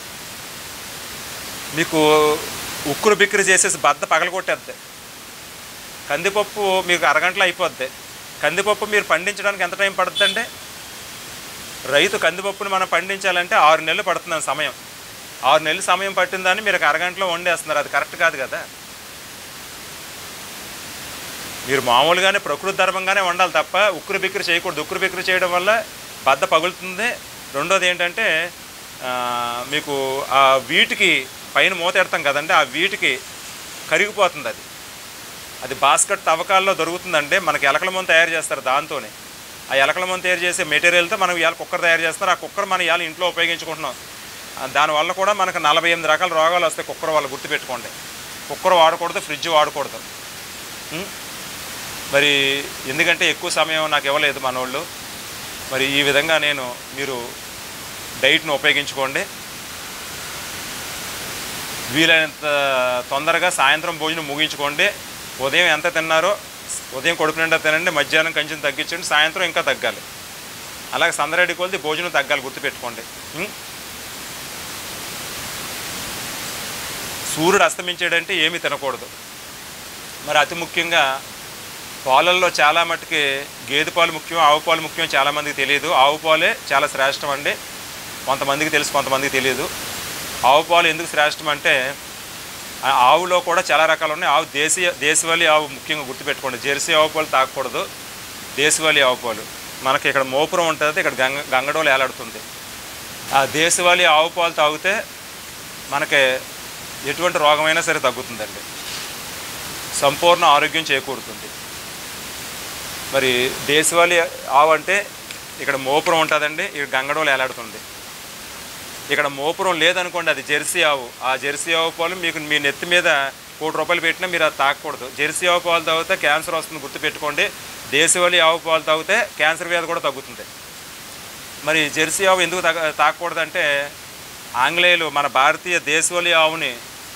మీకు ఉక్కురు బిక్కురు చేసేసి బద్ద పగలగొట్టేద్ది. కందిపప్పు మీకు అరగంటలో అయిపోద్ది. కందిపప్పు మీరు పండించడానికి ఎంత టైం పడుతుందంటే, రైతు కందిపప్పుని మనం పండించాలంటే ఆరు నెలలు పడుతుంది సమయం. ఆరు నెలలు సమయం పట్టిందని మీరు ఒక అరగంటలో వండేస్తున్నారు. అది కరెక్ట్ కాదు కదా. మీరు మామూలుగానే ప్రకృతి ధర్మంగానే వండాలి తప్ప ఉక్కురు బిక్కురు చేయకూడదు. ఉక్కురు బిక్కురు చేయడం వల్ల బద్ద పగులుతుంది. రెండోది ఏంటంటే మీకు ఆ వీటికి పైన మూత ఎడతాం కదండి, ఆ వీటికి కరిగిపోతుంది. అది అది బాస్కెట్ తవ్వకాల్లో దొరుకుతుందంటే మనకి ఎలకల మందు తయారు చేస్తారు. దాంతోనే ఆ ఎలకల మందు తయారు చేసే మెటీరియల్తో మనం ఇవాళ కుక్కర్ తయారు చేస్తారు. ఆ కుక్కర్ మనం ఇవాళ ఇంట్లో ఉపయోగించుకుంటున్నాం. దానివల్ల కూడా మనకు నలభై ఎనిమిది రకాల రోగాలు వస్తాయి కుక్కర్ వల్ల, గుర్తుపెట్టుకోండి. కుక్కర్ వాడకూడదు, ఫ్రిడ్జ్ వాడకూడదు. మరి ఎందుకంటే ఎక్కువ సమయం నాకు ఇవ్వలేదు మనోళ్ళు. మరి ఈ విధంగా నేను మీరు డైట్ను ఉపయోగించుకోండి. వీలైనంత తొందరగా సాయంత్రం భోజనం ముగించుకోండి. ఉదయం ఎంత తిన్నారో ఉదయం కడుపు నిండా తినండి, మధ్యాహ్నం కొంచెం తగ్గించండి, సాయంత్రం ఇంకా తగ్గాలి. అలాగే సందరెడ్డి కొలిది భోజనం తగ్గాలి, గుర్తుపెట్టుకోండి. సూర్యుడు అస్తమించాడంటే ఏమీ తినకూడదు. మరి అతి ముఖ్యంగా పాలల్లో చాలా మట్టుకి గేదె పాలు ముఖ్యం, ఆవు పాలు ముఖ్యం చాలామందికి తెలియదు. ఆవు పాలే చాలా శ్రేష్టం అండి. కొంతమందికి తెలుసు, కొంతమందికి తెలియదు. ఆవు పాలు ఎందుకు శ్రేష్టం అంటే, ఆవులో కూడా చాలా రకాలు ఉన్నాయి. ఆవు దేశీయ దేశవాళీ ఆవు ముఖ్యంగా గుర్తుపెట్టుకోండి. జెర్సీ ఆవు పాలు తాగకూడదు, దేశవాళీ ఆవు పాలు. మనకి ఇక్కడ మోపురం ఉంటుంది, ఇక్కడ గంగ గంగడోలు ఏలాడుతుంది. ఆ దేశవాళీ ఆవు పాలు తాగితే మనకి ఎటువంటి రోగమైనా సరే తగ్గుతుందండి, సంపూర్ణ ఆరోగ్యం చేకూరుతుంది. మరి దేశవాళీ ఆవు అంటే ఇక్కడ మోపురం ఉంటుందండి, ఇక్కడ గంగడోలు ఏలాడుతుంది. ఇక్కడ మోపురం లేదనుకోండి, అది జెర్సీ ఆవు. ఆ జెర్సీ ఆవు పాలు మీకు మీ నెత్తి మీద కోటి రూపాయలు పెట్టినా మీరు అది తాగకూడదు. జెర్సీ ఆవు పాలు తాగితే క్యాన్సర్ వస్తుంది, గుర్తుపెట్టుకోండి. దేశవాళీ ఆవు పాలు తాగితే క్యాన్సర్ వ్యాధి కూడా తగ్గుతుంది. మరి జెర్సీ ఆవు ఎందుకు తాగ తాగకూడదంటే, ఆంగ్లేయులు మన భారతీయ దేశవాళీ ఆవుని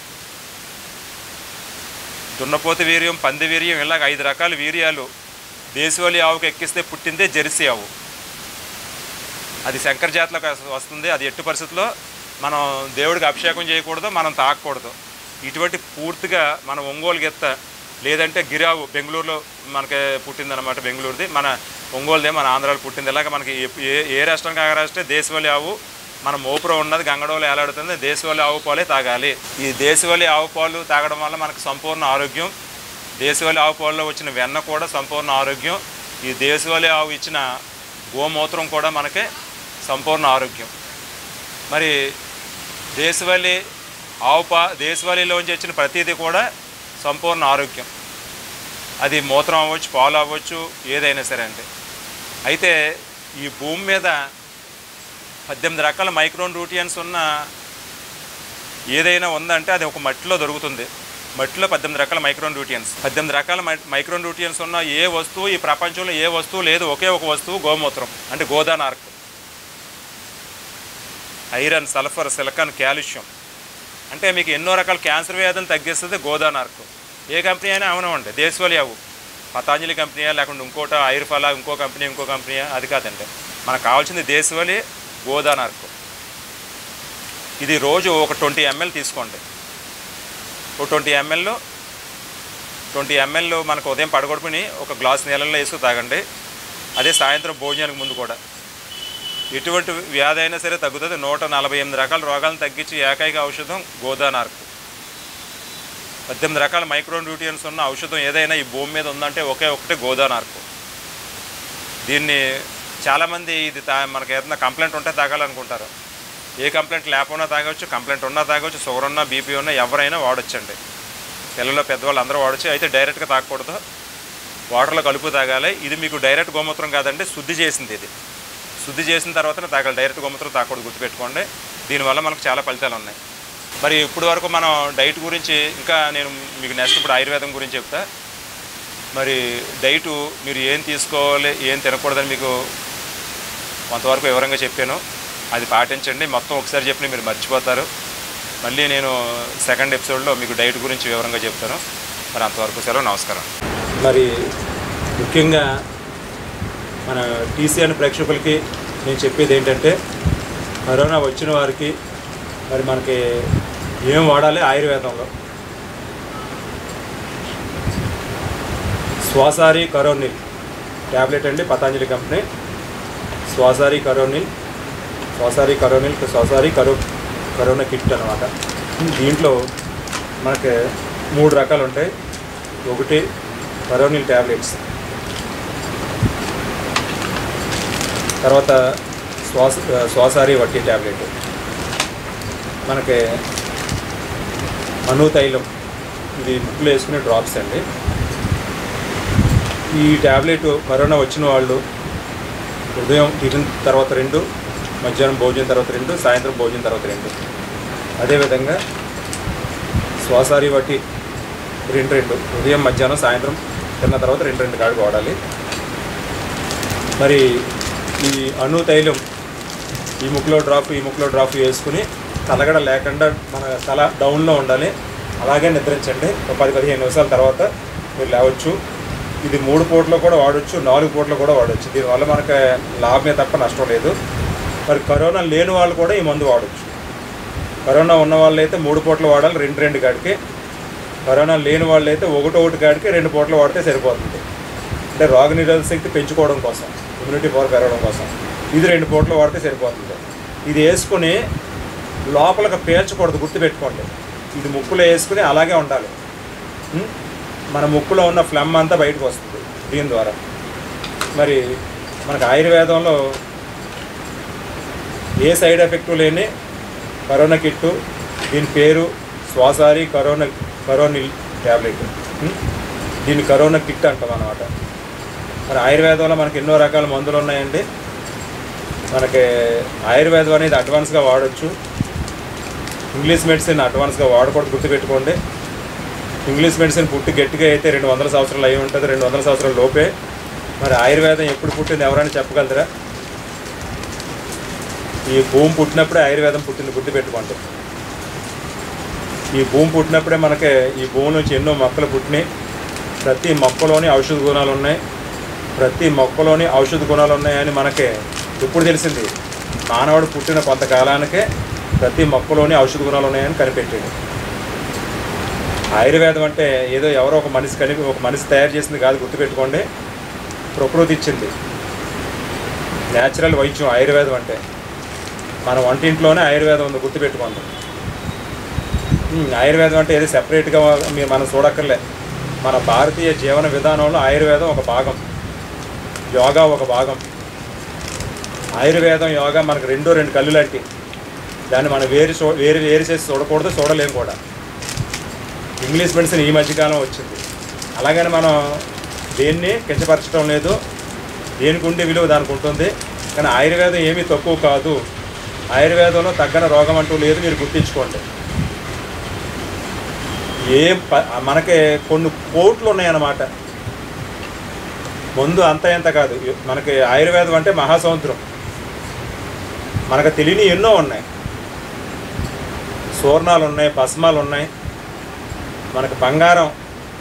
దున్నపోతు వీర్యం, పంది వీర్యం, ఇలాగ ఐదు రకాల వీర్యాలు దేశవాళీ ఆవుకి ఎక్కిస్తే పుట్టిందే జెర్సీ ఆవు. అది శంకర జాతిలోకి వస్తుంది. అది ఎట్టి పరిస్థితుల్లో మనం దేవుడికి అభిషేకం చేయకూడదు, మనం తాగకూడదు. ఇటువంటి పూర్తిగా మన ఒంగోలు గెత్త లేదంటే గిరావు బెంగళూరులో మనకి పుట్టిందనమాట. బెంగళూరుది మన ఒంగోలుదే మన ఆంధ్రాలో పుట్టింది. ఇలాగ మనకి ఏ ఏ రాష్ట్రానికి ఆ రాష్ట్రే దేశవాళీ ఆవు మన మోపురం ఉన్నది, గంగడోలు ఏలాడుతుంది. దేశవాళీ ఆవు పాలే తాగాలి. ఈ దేశవాళీ ఆవు పాలు తాగడం వల్ల మనకు సంపూర్ణ ఆరోగ్యం. దేశవాళీ ఆవు పాలలో వచ్చిన వెన్న కూడా సంపూర్ణ ఆరోగ్యం. ఈ దేశవాళీ ఆవు ఇచ్చిన గోమూత్రం కూడా మనకి సంపూర్ణ ఆరోగ్యం. మరి దేశవాళీ ఆవు పా దేశవాళీలోంచి వచ్చిన ప్రతిదీ కూడా సంపూర్ణ ఆరోగ్యం. అది మూత్రం అవ్వచ్చు, పాలు అవ్వచ్చు, ఏదైనా సరే అండి. అయితే ఈ భూమి మీద పద్దెనిమిది రకాల మైక్రోన్యూట్రియన్స్ ఉన్న ఏదైనా ఉందంటే అది ఒక మట్టిలో దొరుకుతుంది. మట్టిలో పద్దెనిమిది రకాల మైక్రోన్యూట్రియన్స్ పద్దెనిమిది రకాల మై మైక్రోన్యూట్రియన్స్ ఉన్న ఏ వస్తువు ఈ ప్రపంచంలో ఏ వస్తువు లేదు. ఒకే ఒక వస్తువు గోమూత్రం, అంటే Godhanark. Iron, sulphur, silicon, calcium. అంటే మీకు ఎన్నో రకాల క్యాన్సర్ వ్యాధులు తగ్గిస్తుంది గోదానార్క్. ఏ కంపెనీ అయినా అవనవండి. దేశవాళీ ఆవు పతాంజలి కంపెనీయా లేకుంటే ఇంకోట ఐర్ఫలా, ఇంకో కంపెనీ ఇంకో కంపెనీయా, అది కాదండి. మనకు కావాల్సింది దేశవాళీ గోదానార్క్. ఇది రోజు ఒక ట్వంటీ ఎంఎల్ తీసుకోండి. ఒక ట్వంటీ ఎంఎల్ ట్వంటీ ఎంఎల్ మనకు ఉదయం పడగొడుకుని ఒక గ్లాస్ నీళ్ళల్లో వేసుకు తాగండి. అదే సాయంత్రం భోజనానికి ముందు కూడా. ఎటువంటి వ్యాధి అయినా సరే తగ్గుతుంది. నూట నలభై ఎనిమిది రకాల రోగాలను తగ్గించి ఏకైక ఔషధం గోదానార్క్. పద్దెనిమిది రకాల మైక్రోన్యూట్రియన్స్ ఉన్న ఔషధం ఏదైనా ఈ భూమి మీద ఉందంటే ఒకే ఒకటే గోదానార్క్. దీన్ని చాలామంది ఇది తా మనకి ఏదైనా కంప్లైంట్ ఉంటే తాగాలనుకుంటారు. ఏ కంప్లైంట్ లేకపోయినా తాగవచ్చు, కంప్లైంట్ ఉన్నా తాగవచ్చు, షుగర్ ఉన్నా బీపీ ఉన్నా ఎవరైనా వాడొచ్చండి. పిల్లలు పెద్దవాళ్ళు అందరూ వాడచ్చు. అయితే డైరెక్ట్గా తాగకూడదు, వాటర్లో కలుపు తాగాలి. ఇది మీకు డైరెక్ట్ గోమూత్రం కాదండి, శుద్ధి చేసింది. ఇది శుద్ధి చేసిన తర్వాతనే తాగాలి, డైరెక్ట్ గోమూత్రం తాగకూడదు, గుర్తుపెట్టుకోండి. దీనివల్ల మనకు చాలా ఫలితాలు ఉన్నాయి. మరి ఇప్పుడు వరకు మనం డైట్ గురించి ఇంకా నేను మీకు నెక్స్ట్ ఇప్పుడు ఆయుర్వేదం గురించి చెప్తా. మరి డైటు మీరు ఏం తీసుకోవాలి ఏం తినకూడదని మీకు కొంతవరకు వివరంగా చెప్పాను. అది పాటించండి. మొత్తం ఒకసారి చెప్పిన మీరు మర్చిపోతారు. మళ్ళీ నేను సెకండ్ ఎపిసోడ్లో మీకు డైట్ గురించి వివరంగా చెప్తాను. మరి అంతవరకు సెలవు, నమస్కారం. మరి ముఖ్యంగా మన టీసీఎన్ ప్రేక్షకులకి నేను చెప్పేది ఏంటంటే, కరోనా వచ్చిన వారికి మరి మనకి ఏం వాడాలి ఆయుర్వేదంలో. శ్వాసారి కరోనిల్ ట్యాబ్లెట్ అండి, పతాంజలి కంపెనీ. శ్వాసారి కరోనిల్ శ్వాసారి కరోనిల్ శ్వాసారి కరో కరోనా కిట్ అనమాట. దీంట్లో మనకి మూడు రకాలు ఉంటాయి. ఒకటి కరోనిల్ ట్యాబ్లెట్స్, తర్వాత శ్వాస శ్వాసారి వట్టి ట్యాబ్లెట్, మనకి అనుతైలం, ఇది ముక్కులో వేసుకునే డ్రాప్స్ అండి. ఈ ట్యాబ్లెట్ కరోనా వచ్చిన వాళ్ళు ఉదయం టిఫిన్ తర్వాత రెండు, మధ్యాహ్నం భోజనం తర్వాత రెండు, సాయంత్రం భోజనం తర్వాత రెండు. అదేవిధంగా శ్వాసారి వట్టి రెండు రెండు ఉదయం మధ్యాహ్నం సాయంత్రం తిన్న తర్వాత రెండు రెండు కాడికి వాడాలి. మరి ఈ అణు తైలం ఈ ముక్కులో డ్రాప్ ఈ ముక్కులో డ్రాప్ వేసుకుని తలగడ లేకుండా మన తల డౌన్లో ఉండాలి. అలాగే నిద్రించండి. ఒక పది పదిహేను నిమిషాల తర్వాత మీరు లేవచ్చు. ఇది మూడు పూటలో కూడా వాడచ్చు, నాలుగు పూటలో కూడా వాడచ్చు. దీనివల్ల మనకి లాభమే తప్ప నష్టం లేదు. మరి కరోనా లేని వాళ్ళు కూడా ఈ మందు వాడచ్చు. కరోనా ఉన్న వాళ్ళు అయితే మూడు పూటలు వాడాలి, రెండు రెండు కాడికి. కరోనా లేని వాళ్ళు అయితే ఒకటి ఒకటి కాడికి రెండు పూటలు వాడితే సరిపోతుంది. అంటే రోగ నిరోధక శక్తి పెంచుకోవడం కోసం, ఇమ్యూనిటీ పవర్ పెరగడం కోసం ఇది రెండు పూటలు వాడితే సరిపోతుంది. ఇది వేసుకుని లోపలికి పేల్చకూడదు, గుర్తుపెట్టుకోండి. ఇది ముక్కులో వేసుకుని అలాగే ఉండాలి. మన ముక్కులో ఉన్న ఫ్లమ్ అంతా బయటకు వస్తుంది దీని ద్వారా. మరి మనకు ఆయుర్వేదంలో ఏ సైడ్ ఎఫెక్టు లేని కరోనా కిట్టు, దీని పేరు శ్వాసారి కరోనా కరోనిల్ ట్యాబ్లెట్. దీన్ని కరోనా కిట్ అంటాం అన్నమాట. మరి ఆయుర్వేదంలో మనకి ఎన్నో రకాల మందులు ఉన్నాయండి. మనకి ఆయుర్వేదం అనేది అడ్వాన్స్గా వాడచ్చు, ఇంగ్లీష్ మెడిసిన్ అడ్వాన్స్గా వాడకూడదు, గుర్తుపెట్టుకోండి. ఇంగ్లీష్ మెడిసిన్ పుట్టి గట్టిగా అయితే రెండు వందల సంవత్సరాలు అయి ఉంటుంది, రెండు వందల సంవత్సరాల లోపే. మరి ఆయుర్వేదం ఎప్పుడు పుట్టింది ఎవరైనా చెప్పగలరా? ఈ భూమి పుట్టినప్పుడే ఆయుర్వేదం పుట్టింది, గుర్తుపెట్టుకోండి. ఈ భూమి పుట్టినప్పుడే మనకి ఈ భూమి నుంచి ఎన్నో మొక్కలు పుట్టినాయి. ప్రతి మొక్కలోని ఔషధ గుణాలు ఉన్నాయి, ప్రతి మొక్కలోని ఔషధ గుణాలు ఉన్నాయని మనకి ఎప్పుడు తెలిసింది? మానవుడు పుట్టిన కొంతకాలానికే ప్రతి మొక్కలోని ఔషధ గుణాలు ఉన్నాయని కనిపెట్టాడు. ఆయుర్వేదం అంటే ఏదో ఎవరో ఒక మనిషి కని ఒక మనిషి తయారు చేసింది కాదు, గుర్తుపెట్టుకోండి. ప్రకృతి ఇచ్చింది న్యాచురల్ వైద్యం ఆయుర్వేదం అంటే. మన వంటింట్లోనే ఆయుర్వేదం ఉంది, గుర్తుపెట్టుకోండి. ఆయుర్వేదం అంటే ఏదో సెపరేట్గా మీరు మనం చూడక్కర్లే. మన భారతీయ జీవన విధానంలో ఆయుర్వేదం ఒక భాగం, యోగా ఒక భాగం. ఆయుర్వేదం యోగా మనకు రెండో రెండు కళ్ళు లాంటి. దాన్ని మనం వేరు చూ వేరు వేరు చేసి చూడకూడదు, చూడలేము కూడా. ఇంగ్లీష్ మెడిసిన్ ఈ మధ్యకాలం వచ్చింది. అలాగని మనం దేన్ని కించపరచడం లేదు, దేనికి ఉండే విలువ దానికి ఉంటుంది. కానీ ఆయుర్వేదం ఏమీ తక్కువ కాదు. ఆయుర్వేదంలో తగ్గని రోగం అంటూ లేదు, మీరు గుర్తించుకోండి. ఏ మనకి కొన్ని కోట్లు ఉన్నాయన్నమాట. ముందు అంత ఎంత కాదు. మనకి ఆయుర్వేదం అంటే మహాసముద్రం. మనకు తెలియని ఎన్నో ఉన్నాయి. సూర్ణాలు ఉన్నాయి, భస్మాలు ఉన్నాయి, మనకు బంగారం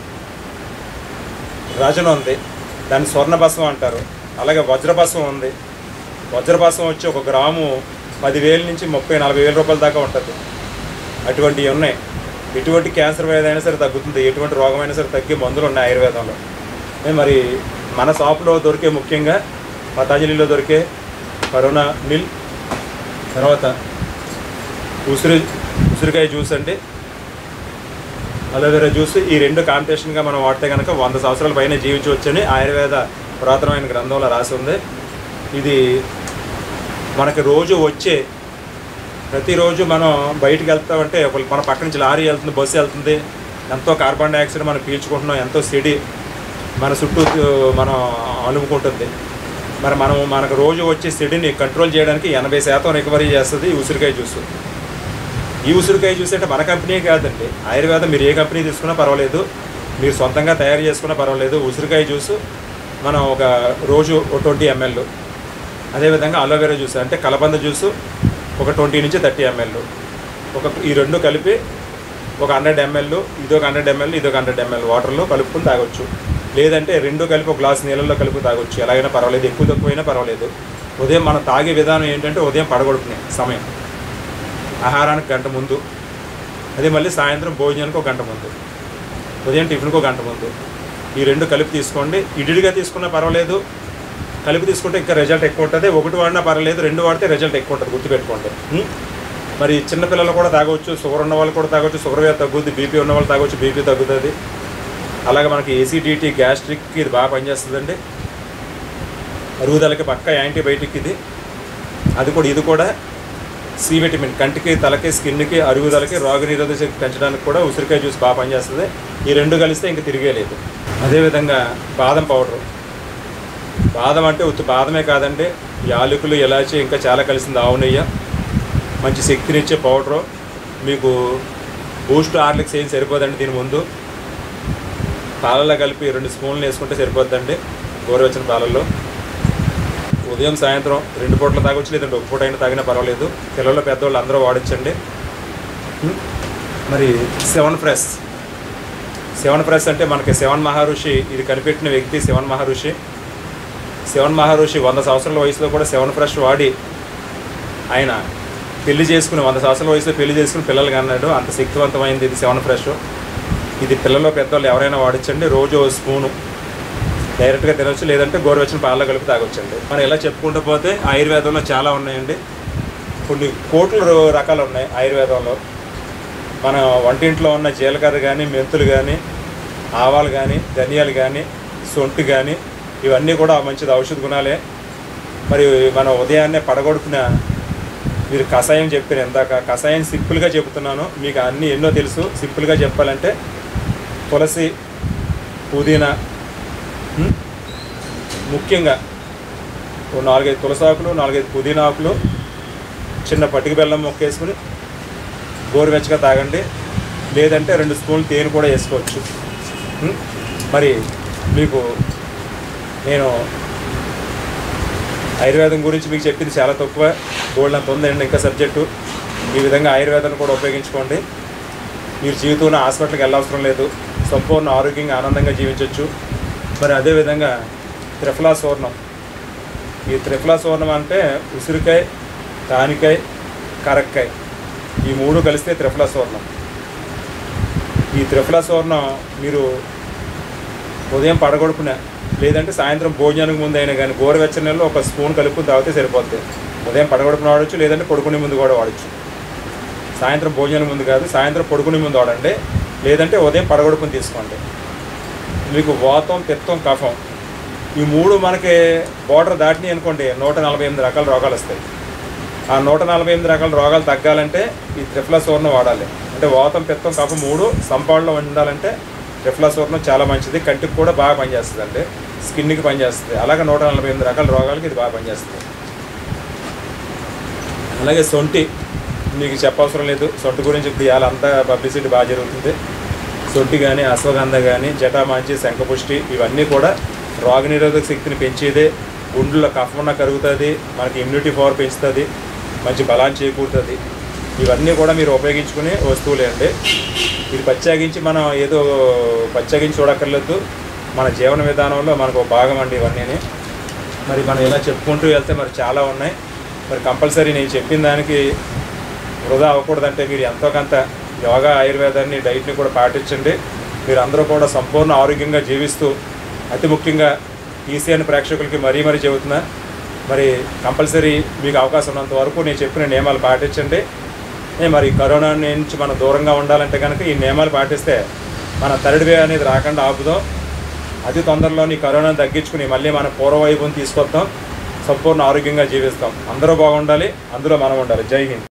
రజన ఉంది, దాన్ని స్వర్ణ భస్మం అంటారు. అలాగే వజ్రభస్మం ఉంది. వజ్రభస్మం వచ్చి ఒక గ్రాము పదివేల నుంచి ముప్పై నలభై వేల రూపాయల దాకా ఉంటుంది. అటువంటివి ఉన్నాయి. ఎటువంటి క్యాన్సర్ వ్యాధి అయినా సరే తగ్గుతుంది, ఎటువంటి రోగమైనా సరే తగ్గే మందులు ఉన్నాయి ఆయుర్వేదంలో. మరి మన షాపులో దొరికే, ముఖ్యంగా పతాంజలిలో దొరికే కరోనా మిల్, తర్వాత ఉసిరి ఉసిరికాయ జ్యూస్ అండి, అలోవెరా జ్యూస్. ఈ రెండు కాంబినేషన్గా మనం వాడితే కనుక వంద సంవత్సరాల పైన జీవించవచ్చని ఆయుర్వేద పురాతనమైన గ్రంథంలో రాసి ఉంది. ఇది మనకి రోజు వచ్చే ప్రతిరోజు మనం బయటికి వెళ్తామంటే మన పక్క నుంచి లారీ వెళ్తుంది, బస్సు వెళ్తుంది, ఎంతో కార్బన్ డైఆక్సైడ్ మనం పీల్చుకుంటున్నాం, ఎంతో సిడి మన చుట్టూ మనం అలుముకుంటుంది. మరి మనం మనకు రోజు వచ్చే సిడిని కంట్రోల్ చేయడానికి ఎనభై శాతం రికవరీ చేస్తుంది ఈ ఉసిరికాయ జ్యూస్. ఈ ఉసిరికాయ జ్యూస్ అంటే మన కంపెనీ కాదండి, ఆయుర్వేదం మీరు ఏ కంపెనీ తీసుకున్నా పర్వాలేదు, మీరు సొంతంగా తయారు చేసుకున్నా పర్వాలేదు. ఉసిరికాయ జ్యూస్ మనం ఒక రోజు ఒక ట్వంటీ ఎంఎల్, అదేవిధంగా అలోవెరా జ్యూస్ అంటే కలబంద జ్యూసు ఒక ట్వంటీ నుంచి థర్టీ ఎంఎల్, ఒక ఈ రెండు కలిపి ఒక హండ్రెడ్ ఎంఎల్, ఇదొక హండ్రెడ్ ఎంఎల్, ఇదొక హండ్రెడ్ ఎంఎల్ వాటర్లో కలుపుకొని తాగొచ్చు. లేదంటే రెండు కలిపి ఒక గ్లాస్ నీళ్ళల్లో కలిపి తాగొచ్చు. ఎలాగైనా పర్వాలేదు, ఎక్కువ తక్కువైనా పర్వాలేదు. ఉదయం మనం తాగే విధానం ఏంటంటే ఉదయం పడగొడుకునే సమయం, ఆహారానికి గంట ముందు, అదే మళ్ళీ సాయంత్రం భోజనానికి ఒక గంట ముందు, ఉదయం టిఫిన్కి ఒక గంట ముందు. ఈ రెండు కలిపి తీసుకోండి. ఇడిగా తీసుకున్నా పర్వాలేదు, కలిపి తీసుకుంటే ఇంకా రిజల్ట్ ఎక్కువ ఉంటుంది. ఒకటి వాడినా పర్వాలేదు, రెండు వాడితే రిజల్ట్ ఎక్కువ ఉంటుంది, గుర్తుపెట్టుకోండి. మరి చిన్నపిల్లలు కూడా తాగొచ్చు, షుగర్ ఉన్న వాళ్ళు కూడా తాగొచ్చు, షుగర్ వ్యాధి తగ్గుద్ది, బీపీ ఉన్న వాళ్ళు తాగొచ్చు, బీపీ తగ్గుతుంది. అలాగే మనకి ఏసీడీటీ, గ్యాస్ట్రిక్కి ఇది బాగా పనిచేస్తుందండి. అరుగుదలకి పక్క యాంటీబయాటిక్ ఇది. అది కూడా ఇది కూడా సి విటమిన్, కంటికి, తలకి, స్కిన్కి, అరుగుదలకి, రోగనిరోధక శక్తి పెంచడానికి కూడా ఉసిరికాయ జ్యూస్ బాగా పనిచేస్తుంది. ఈ రెండు కలిస్తే ఇంక తిరిగే లేదు. అదేవిధంగా బాదం పౌడరు, బాదం అంటే ఉత్తి బాదమే కాదండి, యాలకులు, ఇలాచి ఇంకా చాలా కలిసింది, ఆవు నెయ్యి, మంచి శక్తినిచ్చే పౌడరు. మీకు బూస్ట్, హార్లిక్స్ ఏం సరిపోదండి దీని ముందు. పాలల్లో కలిపి రెండు స్పూన్లు వేసుకుంటే సరిపోద్దండి గోరువెచ్చని పాలల్లో. ఉదయం సాయంత్రం రెండు పూటలు తాగొచ్చు, లేదంటే ఒక పూట అయినా తాగినా పర్వాలేదు. పిల్లలు పెద్దవాళ్ళు అందరూ వాడచ్చండి. మరి సెవెన్ ఫ్రెష్, సెవెన్ ఫ్రెష్ అంటే మనకి సెవెన్ మహర్షి ఇది కనిపెట్టిన వ్యక్తి సెవెన్ మహర్షి. సెవెన్ మహర్షి వంద సంవత్సరాల వయసులో కూడా సెవెన్ ఫ్రెష్ వాడి ఆయన పెళ్లి చేసుకుని వంద సంవత్సరాల వయసులో పెళ్లి చేసుకుని పిల్లలు కన్నాడు. అంత శక్తివంతమైంది ఇది సెవెన్ ఫ్రెష్. ఇది పిల్లలు పెద్దవాళ్ళు ఎవరైనా వాడించండి. రోజు స్పూను డైరెక్ట్గా తినవచ్చు, లేదంటే గోరువెచ్చని పాలలో కలిపి తాగొచ్చండి. మనం ఇలా చెప్పుకుంటూ పోతే ఆయుర్వేదంలో చాలా ఉన్నాయండి, కొన్ని కోట్ల రకాలు ఉన్నాయి ఆయుర్వేదంలో. మన వంటింట్లో ఉన్న జీలకర్ర కానీ, మెంతులు కానీ, ఆవాలు కానీ, ధనియాలు కానీ, సొంటి కానీ, ఇవన్నీ కూడా మంచిది, ఔషధ గుణాలే. మరి మనం ఉదయాన్నే పడగొడుకున్న మీరు కషాయం చెప్పారు ఇందాక, కషాయం సింపుల్గా చెబుతున్నాను, మీకు అన్నీ ఎన్నో తెలుసు. సింపుల్గా చెప్పాలంటే తులసి, పుదీనా, ముఖ్యంగా ఓ నాలుగైదు తులసి ఆకులు, నాలుగైదు పుదీనా ఆకులు, చిన్న పటిక బెల్లం మొక్క వేసుకుని గోరువెచ్చగా తాగండి. లేదంటే రెండు స్పూన్లు తేనె కూడా వేసుకోవచ్చు. మరి మీకు నేను ఆయుర్వేదం గురించి మీకు చెప్పింది చాలా తక్కువ, గోల్డ్ అంత ఉందండి ఇంకా సబ్జెక్టు. ఈ విధంగా ఆయుర్వేదాన్ని కూడా ఉపయోగించుకోండి. మీరు జీవితంలో హాస్పిటల్కి వెళ్ళవసరం లేదు, సంపూర్ణ ఆరోగ్యంగా ఆనందంగా జీవించవచ్చు. మరి అదేవిధంగా త్రిఫలా సూర్ణం, ఈ త్రిఫలా సూర్ణం అంటే ఉసిరికాయ, తానికాయ, కరక్కాయ, ఈ మూడు కలిస్తే త్రిఫలా సూర్ణం. ఈ త్రిఫలా సూర్ణం మీరు ఉదయం పడగొడుకునే, లేదంటే సాయంత్రం భోజనానికి ముందు అయినా కానీ గోరువెచ్చని నీళ్ళలో ఒక స్పూన్ కలుపుకుని తాగితే సరిపోద్ది. ఉదయం పడగొడుకుని వాడచ్చు, లేదంటే పడుకునే ముందు కూడా వాడచ్చు. సాయంత్రం భోజనానికి ముందు కాదు, సాయంత్రం పడుకునే ముందు వాడండి, లేదంటే ఉదయం పడగొడుకుని తీసుకోండి. మీకు వాతం, పిత్తం, కఫం ఈ మూడు మనకి బోర్డర్ దాటినాయి అనుకోండి, నూట నలభై ఎనిమిది రకాల రోగాలు వస్తాయి. ఆ నూట నలభై ఎనిమిది రకాల రోగాలు తగ్గాలంటే ఈ త్రిఫలా సూర్ణం వాడాలి. అంటే వాతం, పిత్తం, కఫం మూడు సంపాడులో ఉండాలంటే త్రిఫలా సూర్ణం చాలా మంచిది. కంటికి కూడా బాగా పనిచేస్తుంది అండి, స్కిన్కి పనిచేస్తుంది. అలాగే నూట నలభై ఎనిమిది రకాల రోగాలకి ఇది బాగా పనిచేస్తుంది. అలాగే సొంటి మీకు చెప్పవసరం లేదు, సొంటి గురించి ఇప్పుడు ఇవాళ అంతా పబ్లిసిటీ బాగా జరుగుతుంది. సొంటి కానీ, అశ్వగంధ కానీ, జటామాంచి, శంఖపుష్టి ఇవన్నీ కూడా రోగనిరోధక శక్తిని పెంచేదే. గుండెల్లో కఫం కరుగుతుంది, మనకి ఇమ్యూనిటీ పవర్ పెంచుతుంది, మంచి బలాన్ని చేకూరుతుంది. ఇవన్నీ కూడా మీరు ఉపయోగించుకునే వస్తువులే అండి. ఇది ప్రత్యేకించి మనం ఏదో ప్రత్యేకించి చూడక్కర్లేదు, మన జీవన విధానంలో మనకు భాగం అండి ఇవన్నీ. మరి మనం ఇలా చెప్పుకుంటూ వెళ్తే మరి చాలా ఉన్నాయి. మరి కంపల్సరీ నేను చెప్పిన దానికి వృధా అవ్వకూడదంటే మీరు ఎంతో కొంత యోగా, ఆయుర్వేదాన్ని, డైట్ని కూడా పాటించండి. మీరు అందరూ కూడా సంపూర్ణ ఆరోగ్యంగా జీవిస్తూ, అతి ముఖ్యంగా ఈసీఎన్ ప్రేక్షకులకి మరీ మరీ చెబుతున్నా, మరి కంపల్సరీ మీకు అవకాశం ఉన్నంత వరకు నేను చెప్పిన నియమాలు పాటించండి. మరి కరోనా నుంచి మనం దూరంగా ఉండాలంటే కనుక ఈ నియమాలు పాటిస్తే మన థర్డ్ వేవ్ అనేది రాకుండా ఆపుదాం. అతి తొందరలోని కరోనాను తగ్గించుకుని మళ్ళీ మన పూర్వవైభవం తీసుకొద్దాం. సంపూర్ణ ఆరోగ్యంగా జీవిస్తాం. అందరూ బాగుండాలి, అందులో మనం ఉండాలి. జై హింద్.